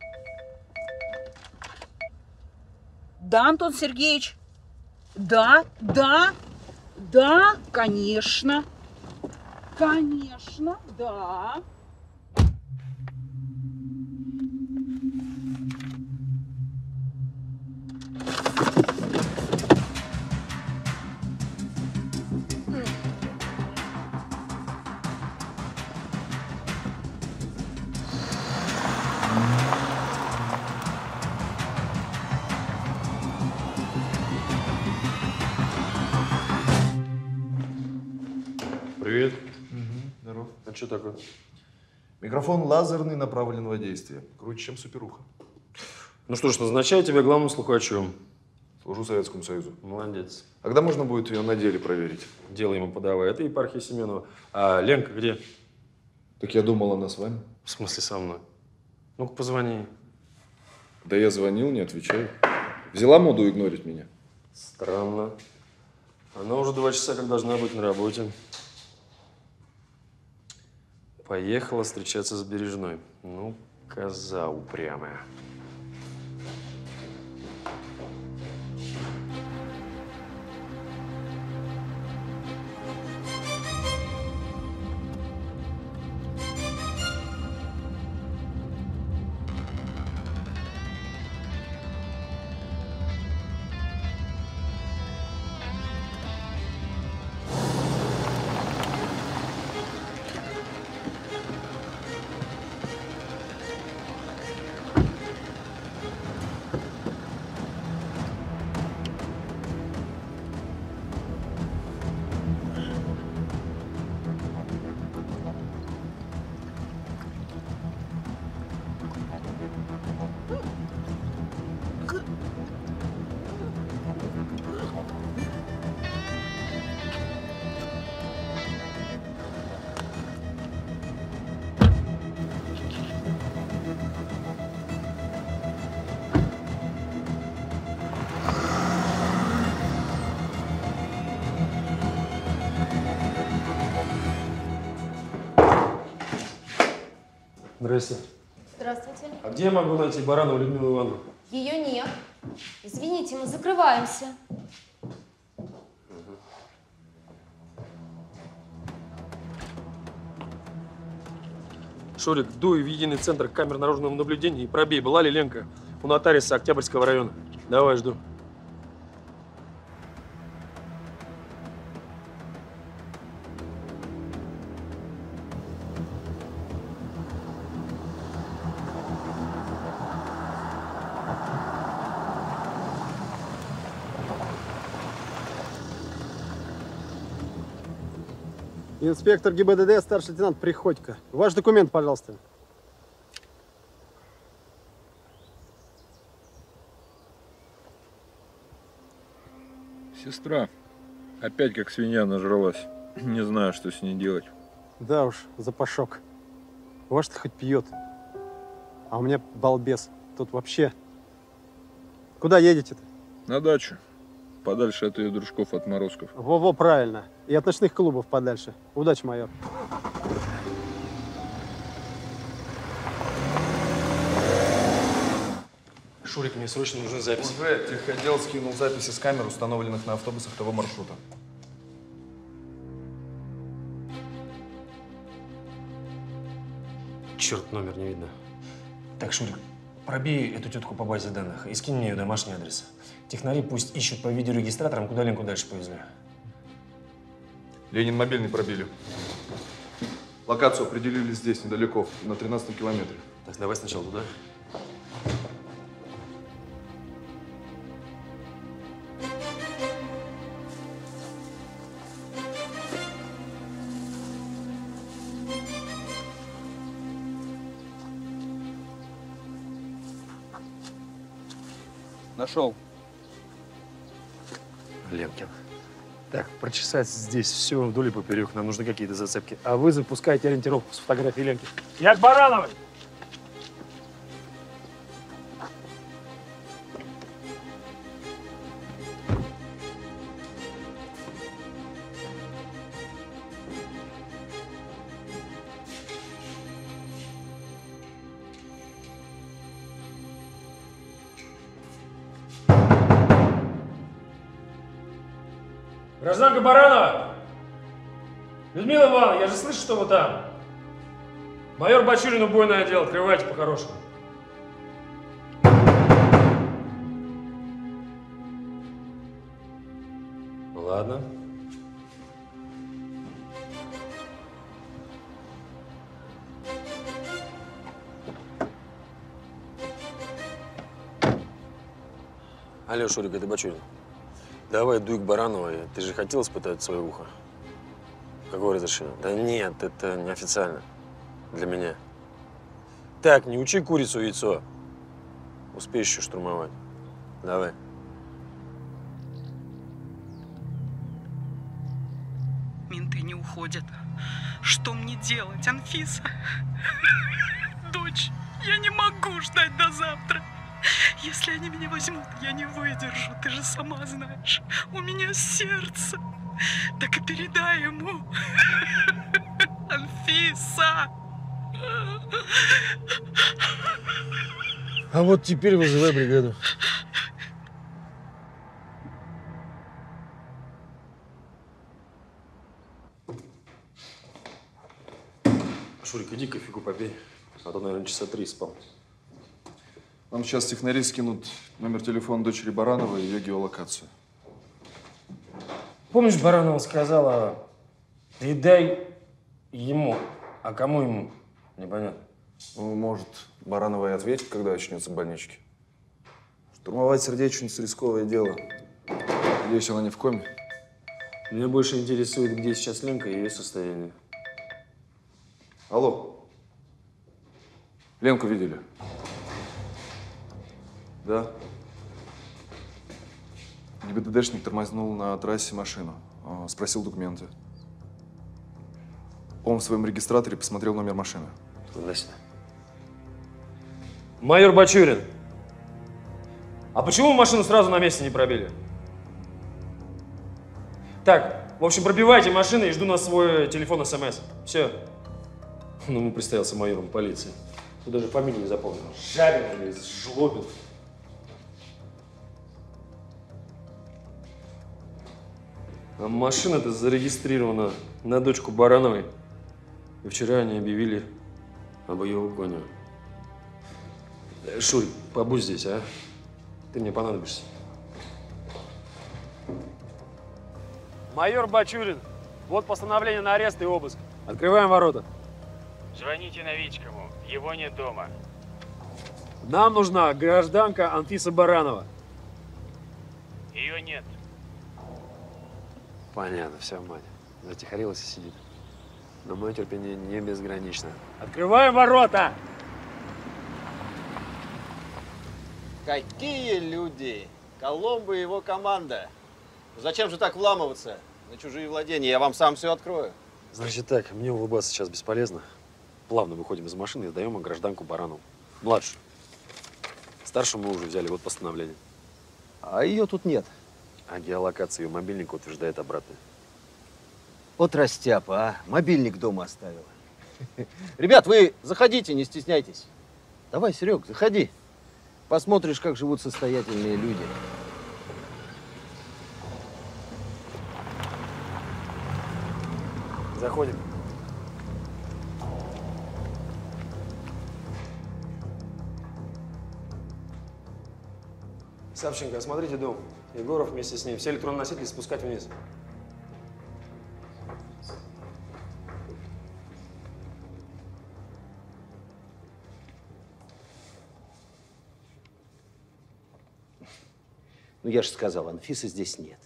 Да, Антон Сергеевич? Да, конечно. Конечно, да. Привет. Здоров. А что такое? Микрофон лазерный направленного действия. Круче, чем суперуха. Ну что ж, назначаю тебя главным слухачом. Служу Советскому Союзу. Молодец. А когда можно будет ее на деле проверить? Дело ему подавай. Это епархия Семенова. А Ленка где? Так я думал, она с вами. В смысле со мной? Ну-ка позвони. Да я звонил, не отвечаю. Взяла моду игнорить меня. Странно. Она уже 2 часа как должна быть на работе. Поехала встречаться с Бережной. Ну, коза упрямая. Здрасте. Здравствуйте. А где я могу найти Баранову Людмилу Ивановну? Ее нет. Извините, мы закрываемся. Шурик, дуй в единый центр камер наружного наблюдения и пробей, была ли Ленка у нотариуса Октябрьского района. Давай, жду. Инспектор ГИБДД, старший лейтенант Приходько. Ваш документ, пожалуйста. Сестра опять как свинья нажралась. Не знаю, что с ней делать. Да уж, запашок. Ваш-то хоть пьет. А у меня балбес. Тут вообще... Куда едете-то? На дачу. подальше от ее дружков-отморозков. Во-во, правильно. И от ночных клубов подальше. Удачи, майор. Шурик, мне срочно нужны записи. Уже техотдел скинул записи с камер, установленных на автобусах того маршрута. Черт, номер не видно. Так, Шурик, пробей эту тетку по базе данных и скинь мне ее домашний адрес. Технари пусть ищут по видеорегистраторам, куда Ленку дальше повезли. Ленин мобильный пробили. Локацию определили здесь, недалеко, на 13-м километре. Так, давай сначала туда. Нашел. Ленкин. Так, прочесать здесь все вдоль и поперек. Нам нужны какие-то зацепки. А вы запускаете ориентировку с фотографией Ленки. Я к Барановой! Гражданка Баранова! Людмила Ивановна, я же слышу, что вы там. Майор Бачурин, убойное отдел, открывайте по-хорошему. Ладно. Алло, Шурик, это Бачурин. Давай дуй к Барановой. Ты же хотел испытать свое ухо? Какое разрешение? Да нет, это неофициально. Для меня. Так, не учи курицу яйцо. Успеешь еще штурмовать. Давай. Менты не уходят. Что мне делать, Анфиса? Дочь, я не могу ждать до завтра. Если они меня возьмут, я не выдержу, ты же сама знаешь. У меня сердце. Так и передай ему. Анфиса! А вот теперь вызывай бригаду. Шурик, иди кофейку попей, а то, наверное, часа 3 спал. Нам сейчас технари скинут номер телефона дочери Барановой и ее геолокацию. Помнишь, Баранова сказала, передай ему, а кому ему? Непонятно. Ну, может, Баранова и ответит, когда очнется в больничке. Штурмовать сердечницу – рисковое дело. Надеюсь, она не в коме. Меня больше интересует, где сейчас Ленка и ее состояние. Алло. Ленку видели? Да. ГИБДДшник тормознул на трассе машину. Спросил документы. Он в своем регистраторе посмотрел номер машины. Туда-сюда. Майор Бачурин, а почему вы машину сразу на месте не пробили? Так, в общем, пробивайте машины и жду на свой телефон СМС. Все. Ну, ему представился майором полиции. Ты даже фамилию не запомнил. Жабин или Жлобин. А машина-то зарегистрирована на дочку Барановой. И вчера они объявили об ее угоне. Шурик, побудь здесь, а? Ты мне понадобишься. Майор Бачурин, вот постановление на арест и обыск. Открываем ворота. Звоните Новицкому, его нет дома. Нам нужна гражданка Анфиса Баранова. Ее нет. Понятно, все, мать. Затихарилась и сидит. Но мое терпение не безгранично. Открываем ворота! Какие люди! Коломбо и его команда. Зачем же так вламываться на чужие владения? Я вам сам все открою. Значит так, мне улыбаться сейчас бесполезно. Плавно выходим из машины и сдаем гражданку Баранову. Младшую. Старшую мы уже взяли, вот постановление. А ее тут нет. А геолокация ее мобильника утверждает обратное. Вот растяпа, а? Мобильник дома оставила. Ребят, вы заходите, не стесняйтесь. Давай, Серег, заходи. Посмотришь, как живут состоятельные люди. Заходим. Савченко, осмотрите дом. Егоров вместе с ним. Все электронные носители спускать вниз. Ну, я же сказал, Анфисы здесь нет.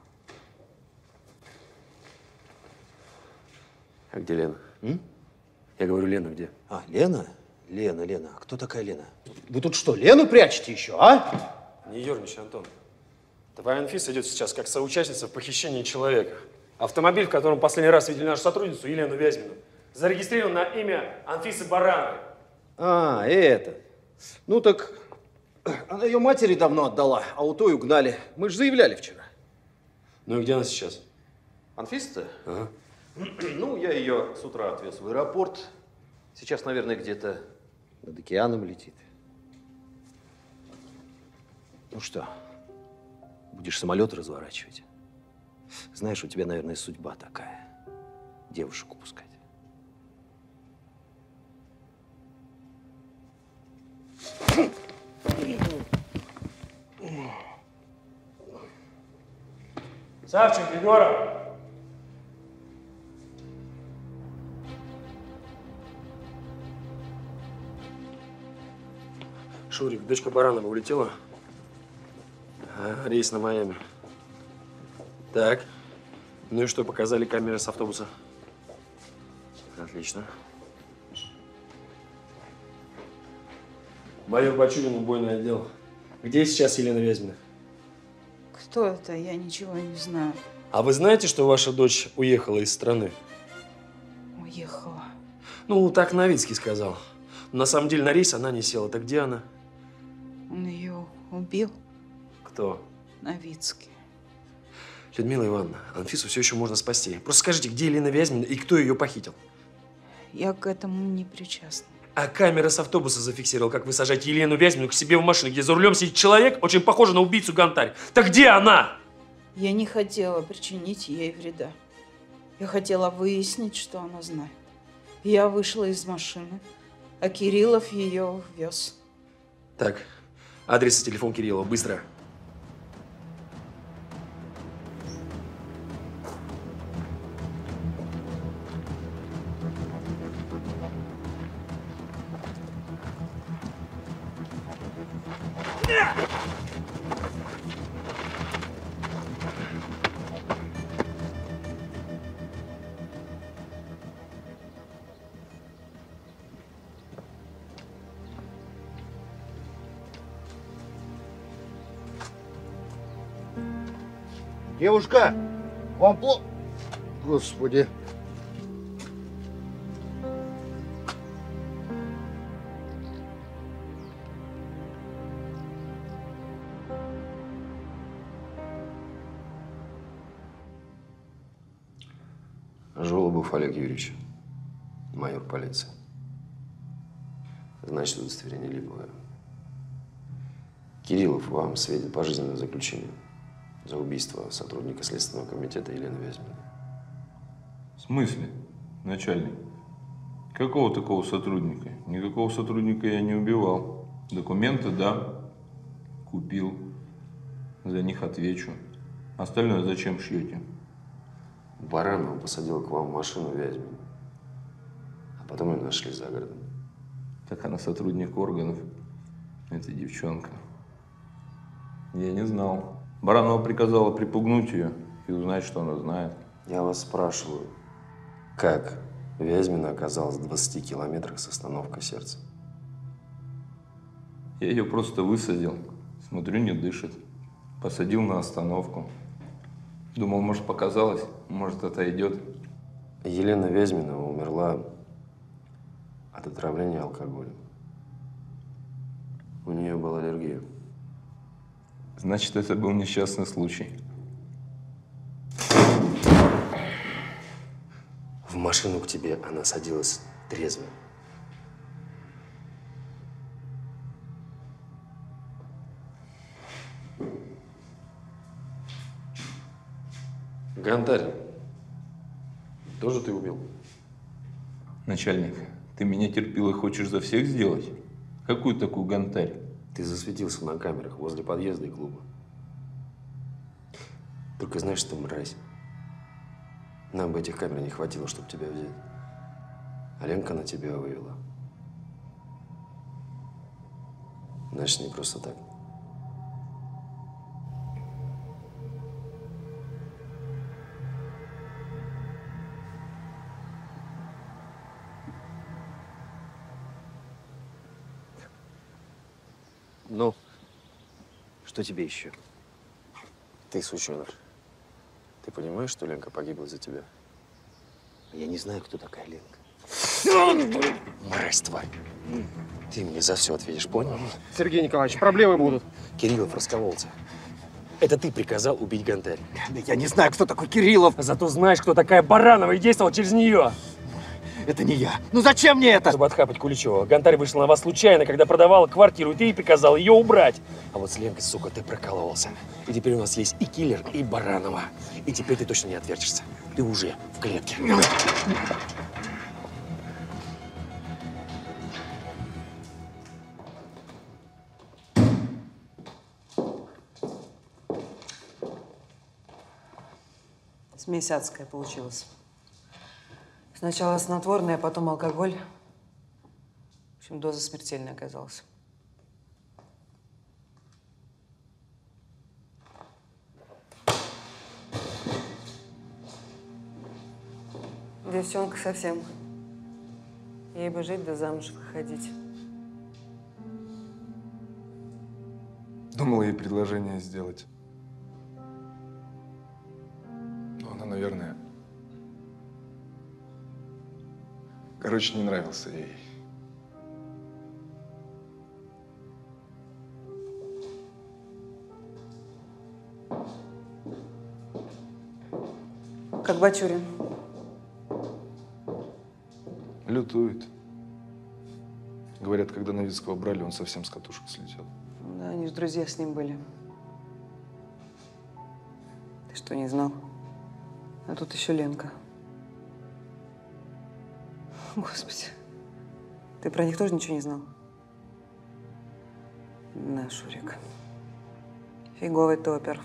А где Лена? Я говорю, Лена где? А, Лена? Лена. А кто такая Лена? Вы тут что, Лену прячете еще, а? Не ерничай, Антон. Твоя Анфиса идет сейчас как соучастница в похищении человека. Автомобиль, в котором последний раз видели нашу сотрудницу Елену Вязьмину, зарегистрирован на имя Анфисы Барановой. А, это. Ну так, она ее матери давно отдала, а у той угнали. Мы же заявляли вчера. Ну и где она сейчас? Анфиса-то? Ага. Ну, я ее с утра отвез в аэропорт. Сейчас, наверное, где-то над океаном летит. Ну что, будешь самолет разворачивать? Знаешь, у тебя, наверное, судьба такая. Девушек упускать. Савченко, Егоров! Шурик, дочка Баранова улетела? Рейс на Майами. Так. Ну и что, показали камеры с автобуса? Отлично. Майор Бачурин, убойный отдел. Где сейчас Елена Вязьмина? Кто это? Я ничего не знаю. А вы знаете, что ваша дочь уехала из страны? Уехала. Ну, так Новицкий сказал. Но на самом деле на рейс она не села. Так где она? Он ее убил. Кто? Новицкий. Людмила Ивановна, Анфису все еще можно спасти. Просто скажите, где Елена Вязьмина и кто ее похитил? Я к этому не причастна. А камера с автобуса зафиксировала, как вы сажаете Елену Вязьмину к себе в машину, где за рулем сидит человек, очень похожий на убийцу Гонтарь. Так где она? Я не хотела причинить ей вреда. Я хотела выяснить, что она знает. Я вышла из машины, а Кириллов ее вез. Так, адрес и телефон Кириллова, быстро. Девушка, вам плохо? Господи. Жолобов Олег Юрьевич, майор полиции. Значит, удостоверение липовое. Кириллов вам светит пожизненное заключение за убийство сотрудника Следственного комитета Елены Вязьминой. В смысле, начальник? Какого такого сотрудника? Никакого сотрудника я не убивал. Документы, да, купил. За них отвечу. Остальное зачем шьете? Баранова посадила к вам в машину Вязьмину. А потом ее нашли за городом. Так она сотрудник органов. Эта девчонка. Я не знал. Баранова приказала припугнуть ее и узнать, что она знает. Я вас спрашиваю, как Вязьмина оказалась в 20 километрах с остановкой сердца? Я ее просто высадил. Смотрю, не дышит. Посадил на остановку. Думал, может, показалось, может, отойдет. Елена Вязьмина умерла от отравления алкоголем. У нее была аллергия. Значит, это был несчастный случай. машину к тебе она садилась трезвая. Гантарь, тоже ты убил? Начальник, ты меня терпило хочешь за всех сделать? Какую такую Гантарь? Ты засветился на камерах возле подъезда и клуба. Только знаешь, ты мразь. Нам бы этих камер не хватило, чтобы тебя взять. А Ленка на тебя вывела. Значит, не просто так. Ну, что тебе еще? Ты, сучонок, ты понимаешь, что Ленка погибла за тебя? Я не знаю, кто такая Ленка. Мразь, тварь. Ты мне за все ответишь, понял? Сергей Николаевич, проблемы будут. Кириллов раскололся. Это ты приказал убить Гантарь. Да я не знаю, кто такой Кириллов. Зато знаешь, кто такая Баранова, и действовал через нее. Это не я. Ну зачем мне это? Чтобы отхапать Куличева. Гантарь вышла на вас случайно, когда продавала квартиру, и ты ей приказал ее убрать. А вот с Ленкой, сука, ты прокололся. И теперь у нас есть и киллер, и Баранова. И теперь ты точно не отвертишься. Ты уже в клетке. Смесь адская получилась. Сначала снотворное, а потом алкоголь. В общем, доза смертельная оказалась. Девчонка совсем. Ей бы жить да замуж выходить. Думала ей предложение сделать. Но она, наверное... Короче, не нравился ей. Как Бачурин. Лютует. Говорят, когда Новицкого брали, он совсем с катушек слетел. Да, они же друзья с ним были. Ты что, не знал? А тут еще Ленка. Господи, ты про них тоже ничего не знал? На, Шурик. Фиговый топер.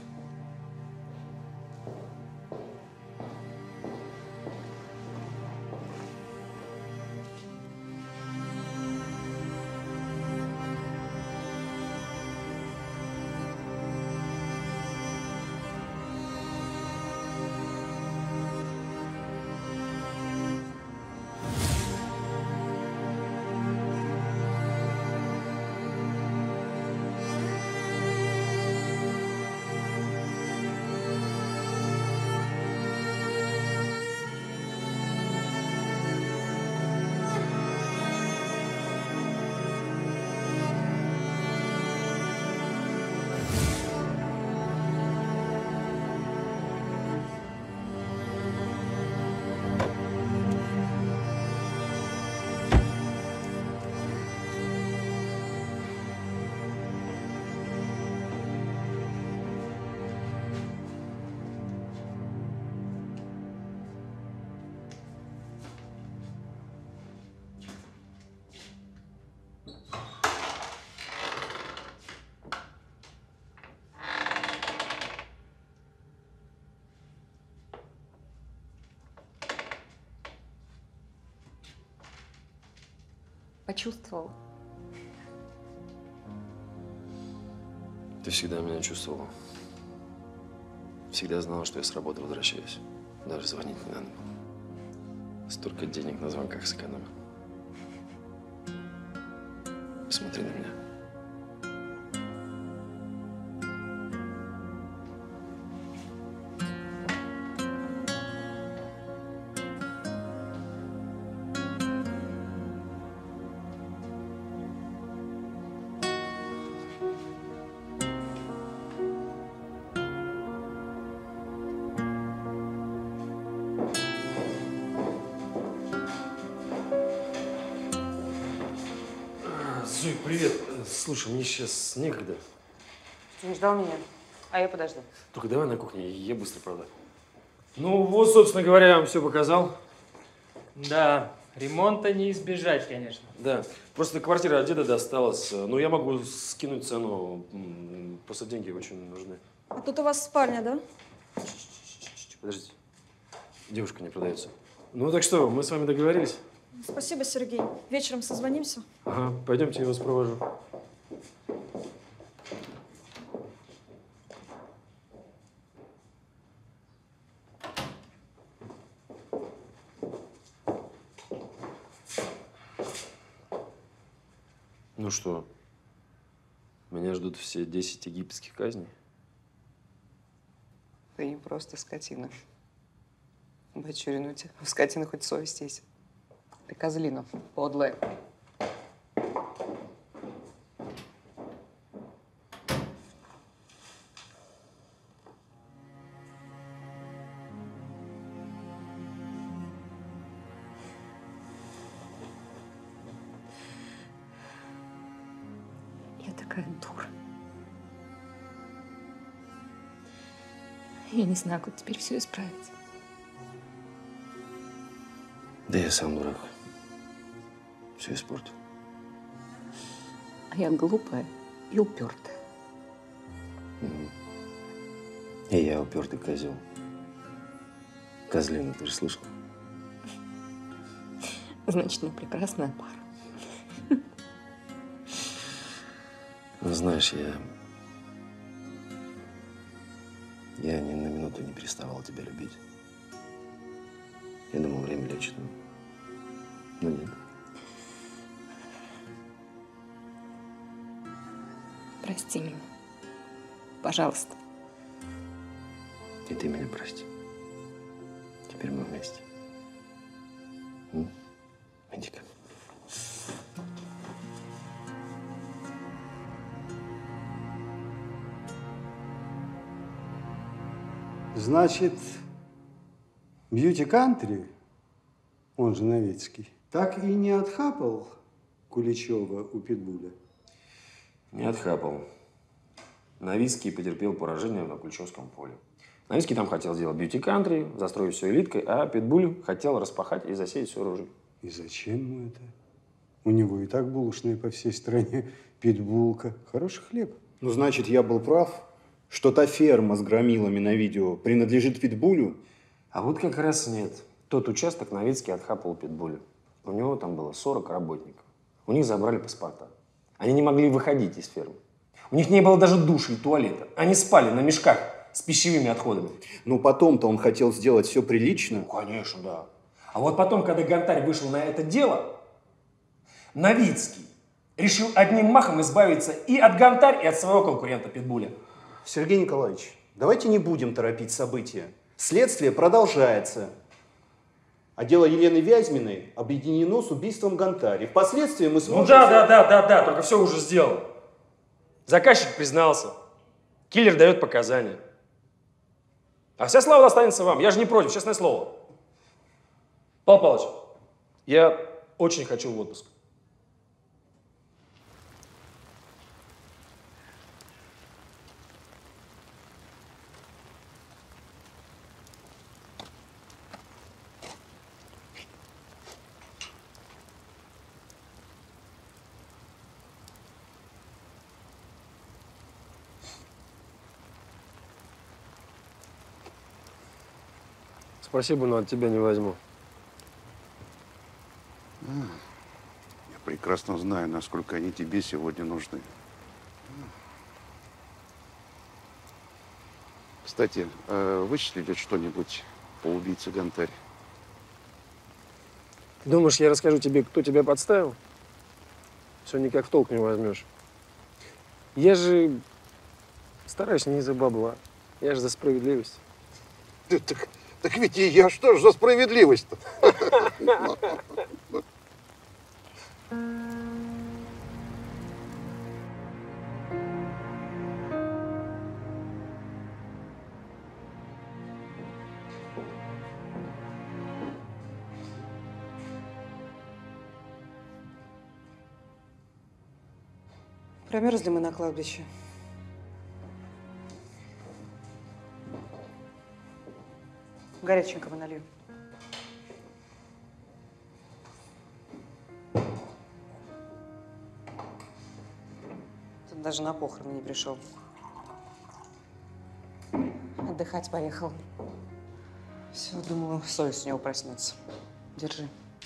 Почувствовал. Ты всегда меня чувствовала. Всегда знала, что я с работы возвращаюсь. Даже звонить не надо было. Столько денег на звонках сэкономил. Посмотри на меня. Зой, привет. Слушай, мне сейчас некогда. Ты не ждал меня? А я подожду. Только давай на кухне, я быстро, правда. Ну вот, собственно говоря, я вам все показал. Да, ремонта не избежать, конечно. Да, просто квартира от деда досталась. Но я могу скинуть цену, просто деньги очень нужны. А тут у вас спальня, да? Подождите, девушка не продается. Ну так что, мы с вами договорились? Спасибо, Сергей. Вечером созвонимся. Ага, пойдемте, я вас провожу. Ну что, меня ждут все 10 египетских казней? Ты не просто скотина. Бачурин, у тебя у скотины хоть совесть есть. Ты козлина, подлая. Я такая дура. Я не знаю, как теперь все исправить. Да я сам дурак. Все испортил. А я глупая и упертая. И я упертый козел. Козлина, ты же слышал? Значит, мы прекрасная пара. Ну, знаешь, я ни на минуту не переставал тебя любить. Я думал, время лечит. Но нет. Прости меня. Пожалуйста. И ты меня прости. Теперь мы вместе. Иди-ка. Значит, бьюти-кантри, он же Новицкий, так и не отхапал Куличева у Питбуля? Не отхапал. Новицкий потерпел поражение на Куличевском поле. Новицкий там хотел сделать бьюти-кантри, застроить все элиткой, а Питбуль хотел распахать и засеять все ружье. И зачем ему это? У него и так булочная по всей стране питбулка. Хороший хлеб. Ну, значит, я был прав, что та ферма с громилами на видео принадлежит Питбулю? А вот как раз нет. Тот участок Новицкий отхапал Питбуля. У него там было 40 работников. У них забрали паспорта. Они не могли выходить из фермы. У них не было даже душа и туалета. Они спали на мешках с пищевыми отходами. Ну, потом-то он хотел сделать все прилично. Ну, конечно, да. А вот потом, когда Гонтарь вышел на это дело, Новицкий решил одним махом избавиться и от Гонтарь, и от своего конкурента Питбуля. Сергей Николаевич, давайте не будем торопить события. Следствие продолжается. А дело Елены Вязьминой объединено с убийством Гонтарь. И впоследствии мы сможем... Ну да, только все уже сделано. Заказчик признался. Киллер дает показания. А вся слава достанется вам. Я же не против, честное слово. Павел Павлович, я очень хочу в отпуск. Спасибо, но от тебя не возьму. Я прекрасно знаю, насколько они тебе сегодня нужны. Кстати, вычислили что-нибудь по убийце Гонтарь? Ты думаешь, я расскажу тебе, кто тебя подставил? Все никак в толк не возьмешь. Я же стараюсь не из-за бабла. Я же за справедливость. Так ведь и я что ж за справедливость-то? Промерзли мы на кладбище. Горяченького налью. Тут даже на похороны не пришел. Отдыхать поехал. Все, думала, совесть у него проснется. Держи.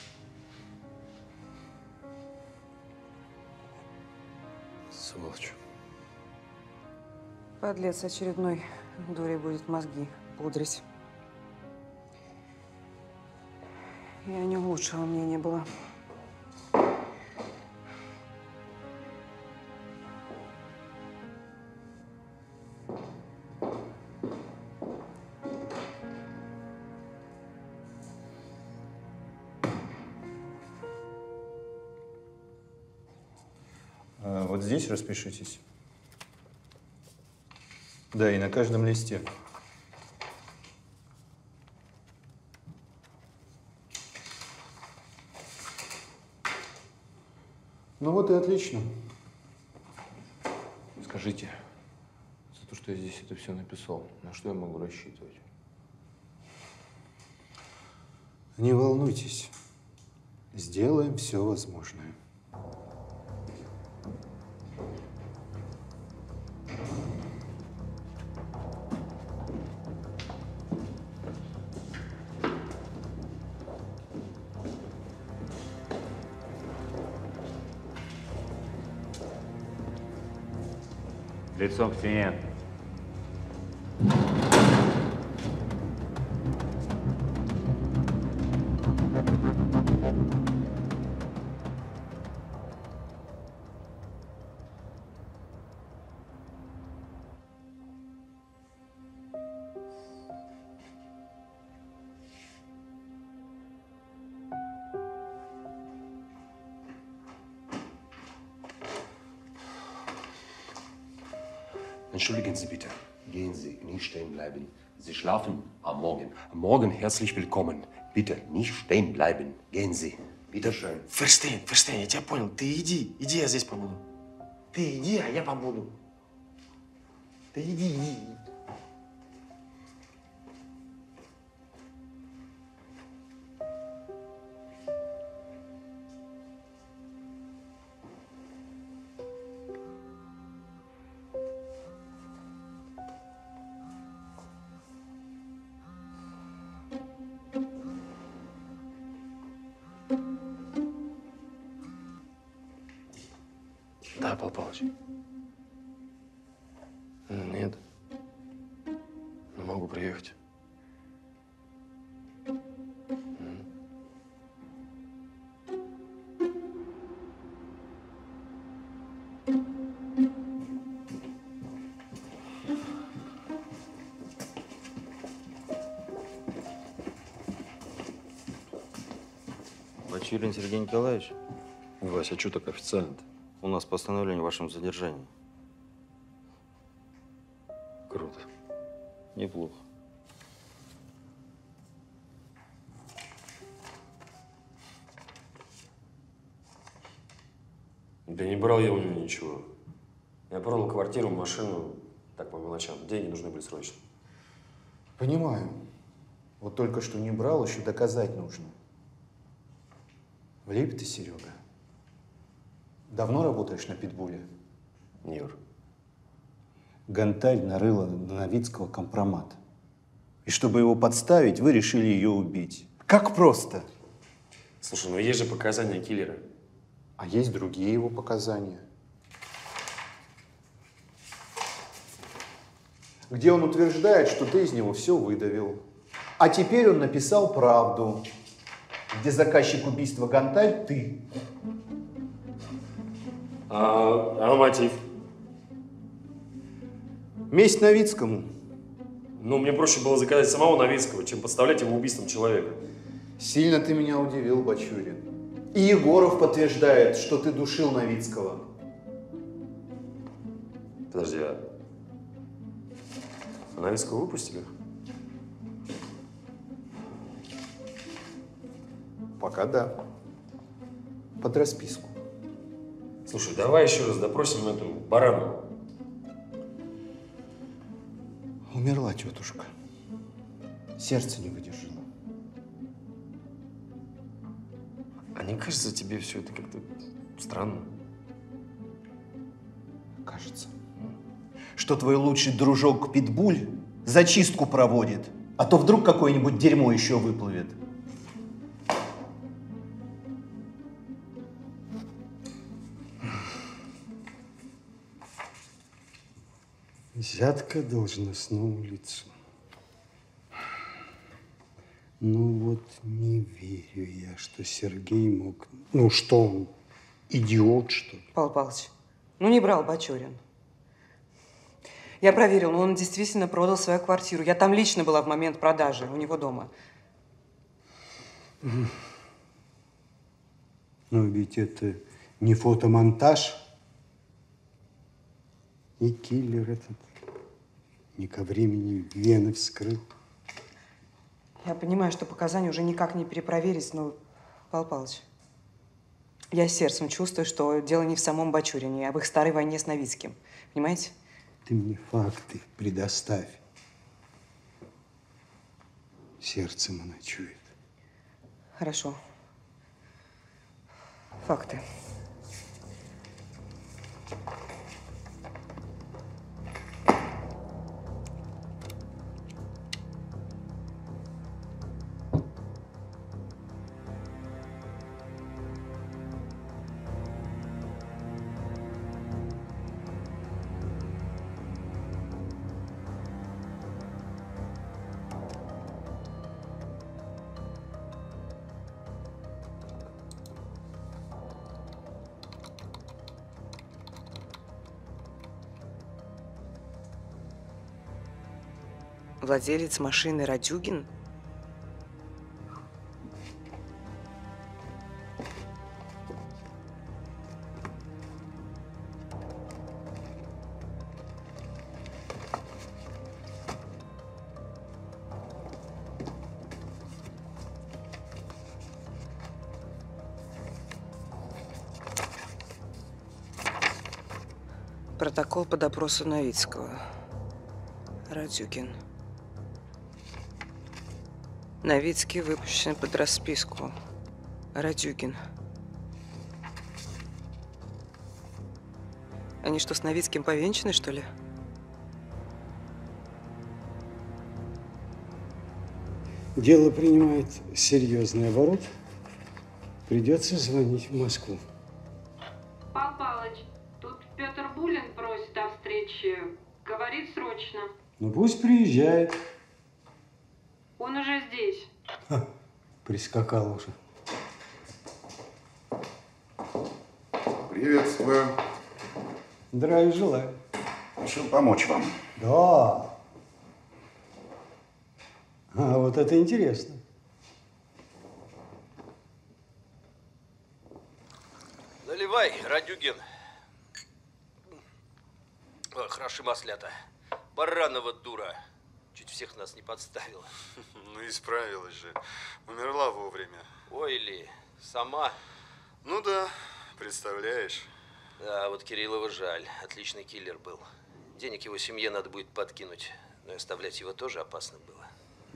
Сволочь. Подлец очередной дуре будет мозги пудрить. И о нем лучшего мнения было. Вот здесь распишитесь. Да, и на каждом листе. Ну вот и отлично. Скажите, за то, что я здесь это все написал, на что я могу рассчитывать? Не волнуйтесь. Сделаем все возможное. Лицом к стене. Entschuldigen Sie bitte. Gehen Sie, nicht stehen bleiben. Sie schlafen am Morgen. Am Morgen herzlich willkommen. Bitte nicht stehen bleiben. Gehen Sie. Bitte schön. Ферштейн, я тебя понял. Ты иди, я здесь побуду. Ты иди, а я побуду. Ты иди. Да, Павел Павлович. Нет. Но могу приехать. Бачурин Сергей Николаевич? Вася, а что так официально-то? У нас постановление о вашем задержании. Круто. Неплохо. Да не брал я у него ничего. Я продал квартиру, машину, так по мелочам. Деньги нужны были срочно. Понимаю. Вот только что не брал, еще доказать нужно. Влип ты, Серега. Давно работаешь на Питбуле? Не, Юр. Гонтарь нарыла на Новицкого компромат. И чтобы его подставить, вы решили ее убить. Как просто? Слушай, ну есть же показания киллера. А есть другие его показания. Где он утверждает, что ты из него все выдавил. А теперь он написал правду. Где заказчик убийства Гонтарь – ты. А мотив? Месть Новицкому. Ну, мне проще было заказать самого Новицкого, чем подставлять его убийством человека. Сильно ты меня удивил, Бачурин. И Егоров подтверждает, что ты душил Новицкого. Подожди, а Новицкого выпустили? Пока да. Под расписку. Слушай, давай еще раз допросим эту Баранову. Умерла тетушка. Сердце не выдержало. А не кажется тебе все это как-то странно? Кажется, что твой лучший дружок Питбуль зачистку проводит, а то вдруг какое-нибудь дерьмо еще выплывет. Взятка должностному лицу. Ну вот не верю я, что Сергей мог... Ну что он, идиот, что ли? Павел Павлович, ну не брал Бачурин. Я проверил, но он действительно продал свою квартиру. Я там лично была в момент продажи у него дома. Но ведь это не фотомонтаж. И киллер этот не ко времени вены вскрыл. Я понимаю, что показания уже никак не перепроверить, но, Павел Павлович, я сердцем чувствую, что дело не в самом Бачурине, а в их старой войне с Новицким. Понимаете? Ты мне факты предоставь. Сердцем она чует. Хорошо. Факты. Владелец машины Радюгин? Протокол по допросу Новицкого. Радюгин. Новицкий выпущен под расписку. Радюгин. Они что, с Новицким повенчаны, что ли? Дело принимает серьезный оборот. Придется звонить в Москву. Павел Павлович, тут Петр Булин просит о встрече. Говорит срочно. Ну пусть приезжает. Он уже здесь. Ха, прискакал уже. Приветствую. Здравия желаю. Решил помочь вам. Да. А вот это интересно. Наливай, Радюгин. О, хороши маслята. Баранова дура. Чуть всех нас не подставила. Ну, исправилась же. Умерла вовремя. Ой, ли, сама. Ну да, представляешь. Да, вот Кириллова жаль. Отличный киллер был. Денег его семье надо будет подкинуть. Но и оставлять его тоже опасно было.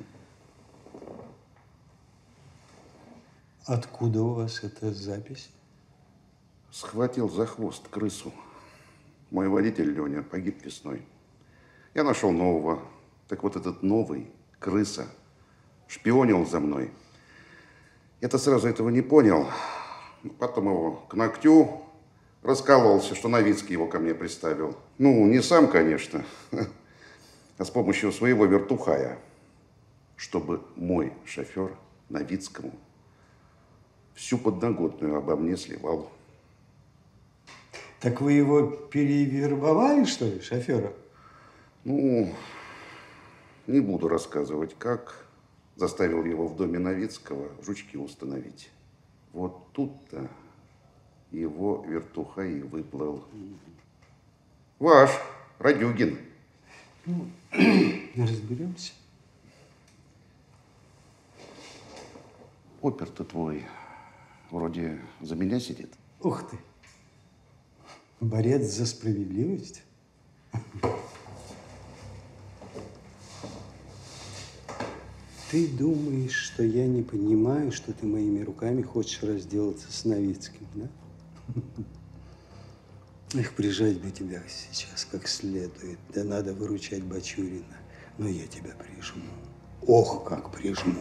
Откуда у вас эта запись? Схватил за хвост крысу. Мой водитель Леня погиб весной. Я нашел нового. Так вот этот новый, крыса, шпионил за мной. Я-то сразу этого не понял. Потом его к ногтю раскололся, что Новицкий его ко мне приставил. Ну, не сам, конечно, а с помощью своего вертухая, чтобы мой шофер Новицкому всю подноготную обо мне сливал. Так вы его перевербовали, что ли, шофера? Ну, не буду рассказывать, как. Заставил его в доме Новицкого жучки установить. Вот тут-то его вертуха и выплыл. Ваш, Радюгин. Ну, разберемся. Опер-то твой вроде за меня сидит. Ух ты. Борец за справедливость? Ты думаешь, что я не понимаю, что ты моими руками хочешь разделаться с Новицким, да? Эх, прижать бы тебя сейчас как следует. Да надо выручать Бачурина. Но я тебя прижму. Ох, как прижму.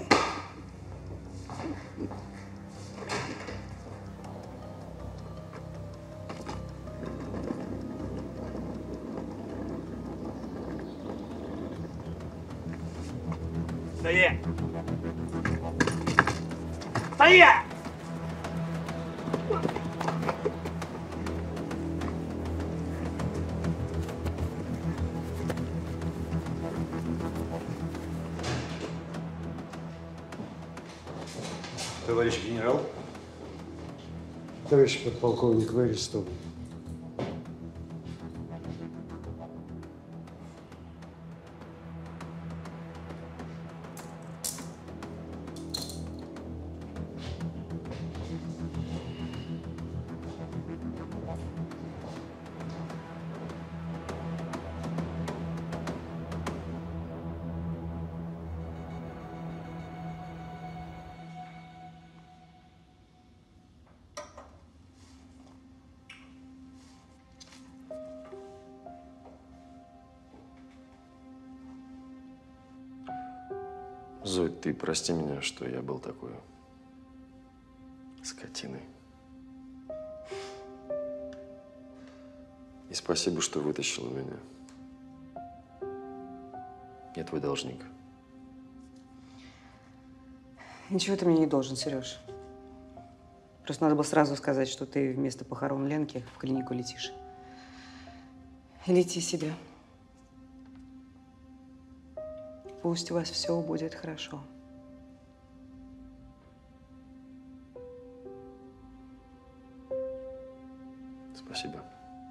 Стоять! Стоять! Товарищ генерал. Товарищ подполковник, вы арестованы. Зой, ты прости меня, что я был такой скотиной. И спасибо, что вытащила меня. Я твой должник. Ничего ты мне не должен, Сереж. Просто надо было сразу сказать, что ты вместо похорон Ленки в клинику летишь. И лети себе. Пусть у вас все будет хорошо. Спасибо.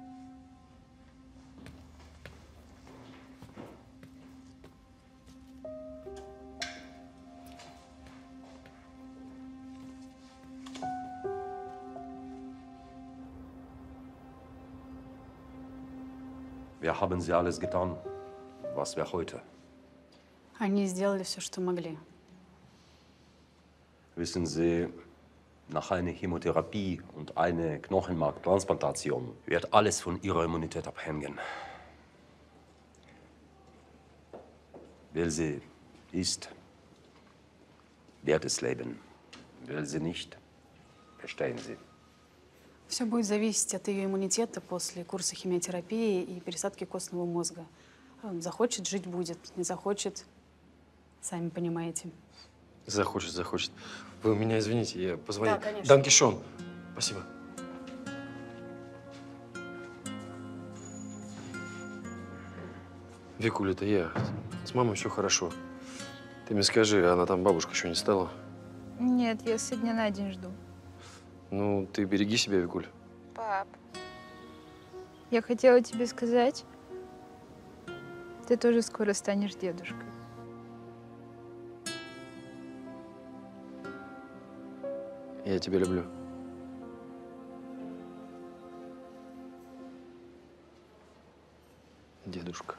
Wir haben sie alles getan. Was wäre heute? Они сделали все, что могли. Wissen Sie, nach einer Chemotherapie und einer Knochenmarktransplantation wird alles von Ihrer Immunität abhängen. Will sie ist, wird es leben. Will sie nicht, verstehen Sie. Все будет зависеть от ее иммунитета после курса химиотерапии и пересадки костного мозга. Захочет, жить будет. Не захочет, сами понимаете. Захочет, захочет. Вы у меня извините, я позвоню. Да, конечно. Данкишон. Спасибо. Викуль, это я. С мамой все хорошо. Ты мне скажи, она там бабушка еще не стала? Нет, я со дня на день жду. Ну, ты береги себя, Викуль. Пап, я хотела тебе сказать, ты тоже скоро станешь дедушкой. Я тебя люблю. Дедушка.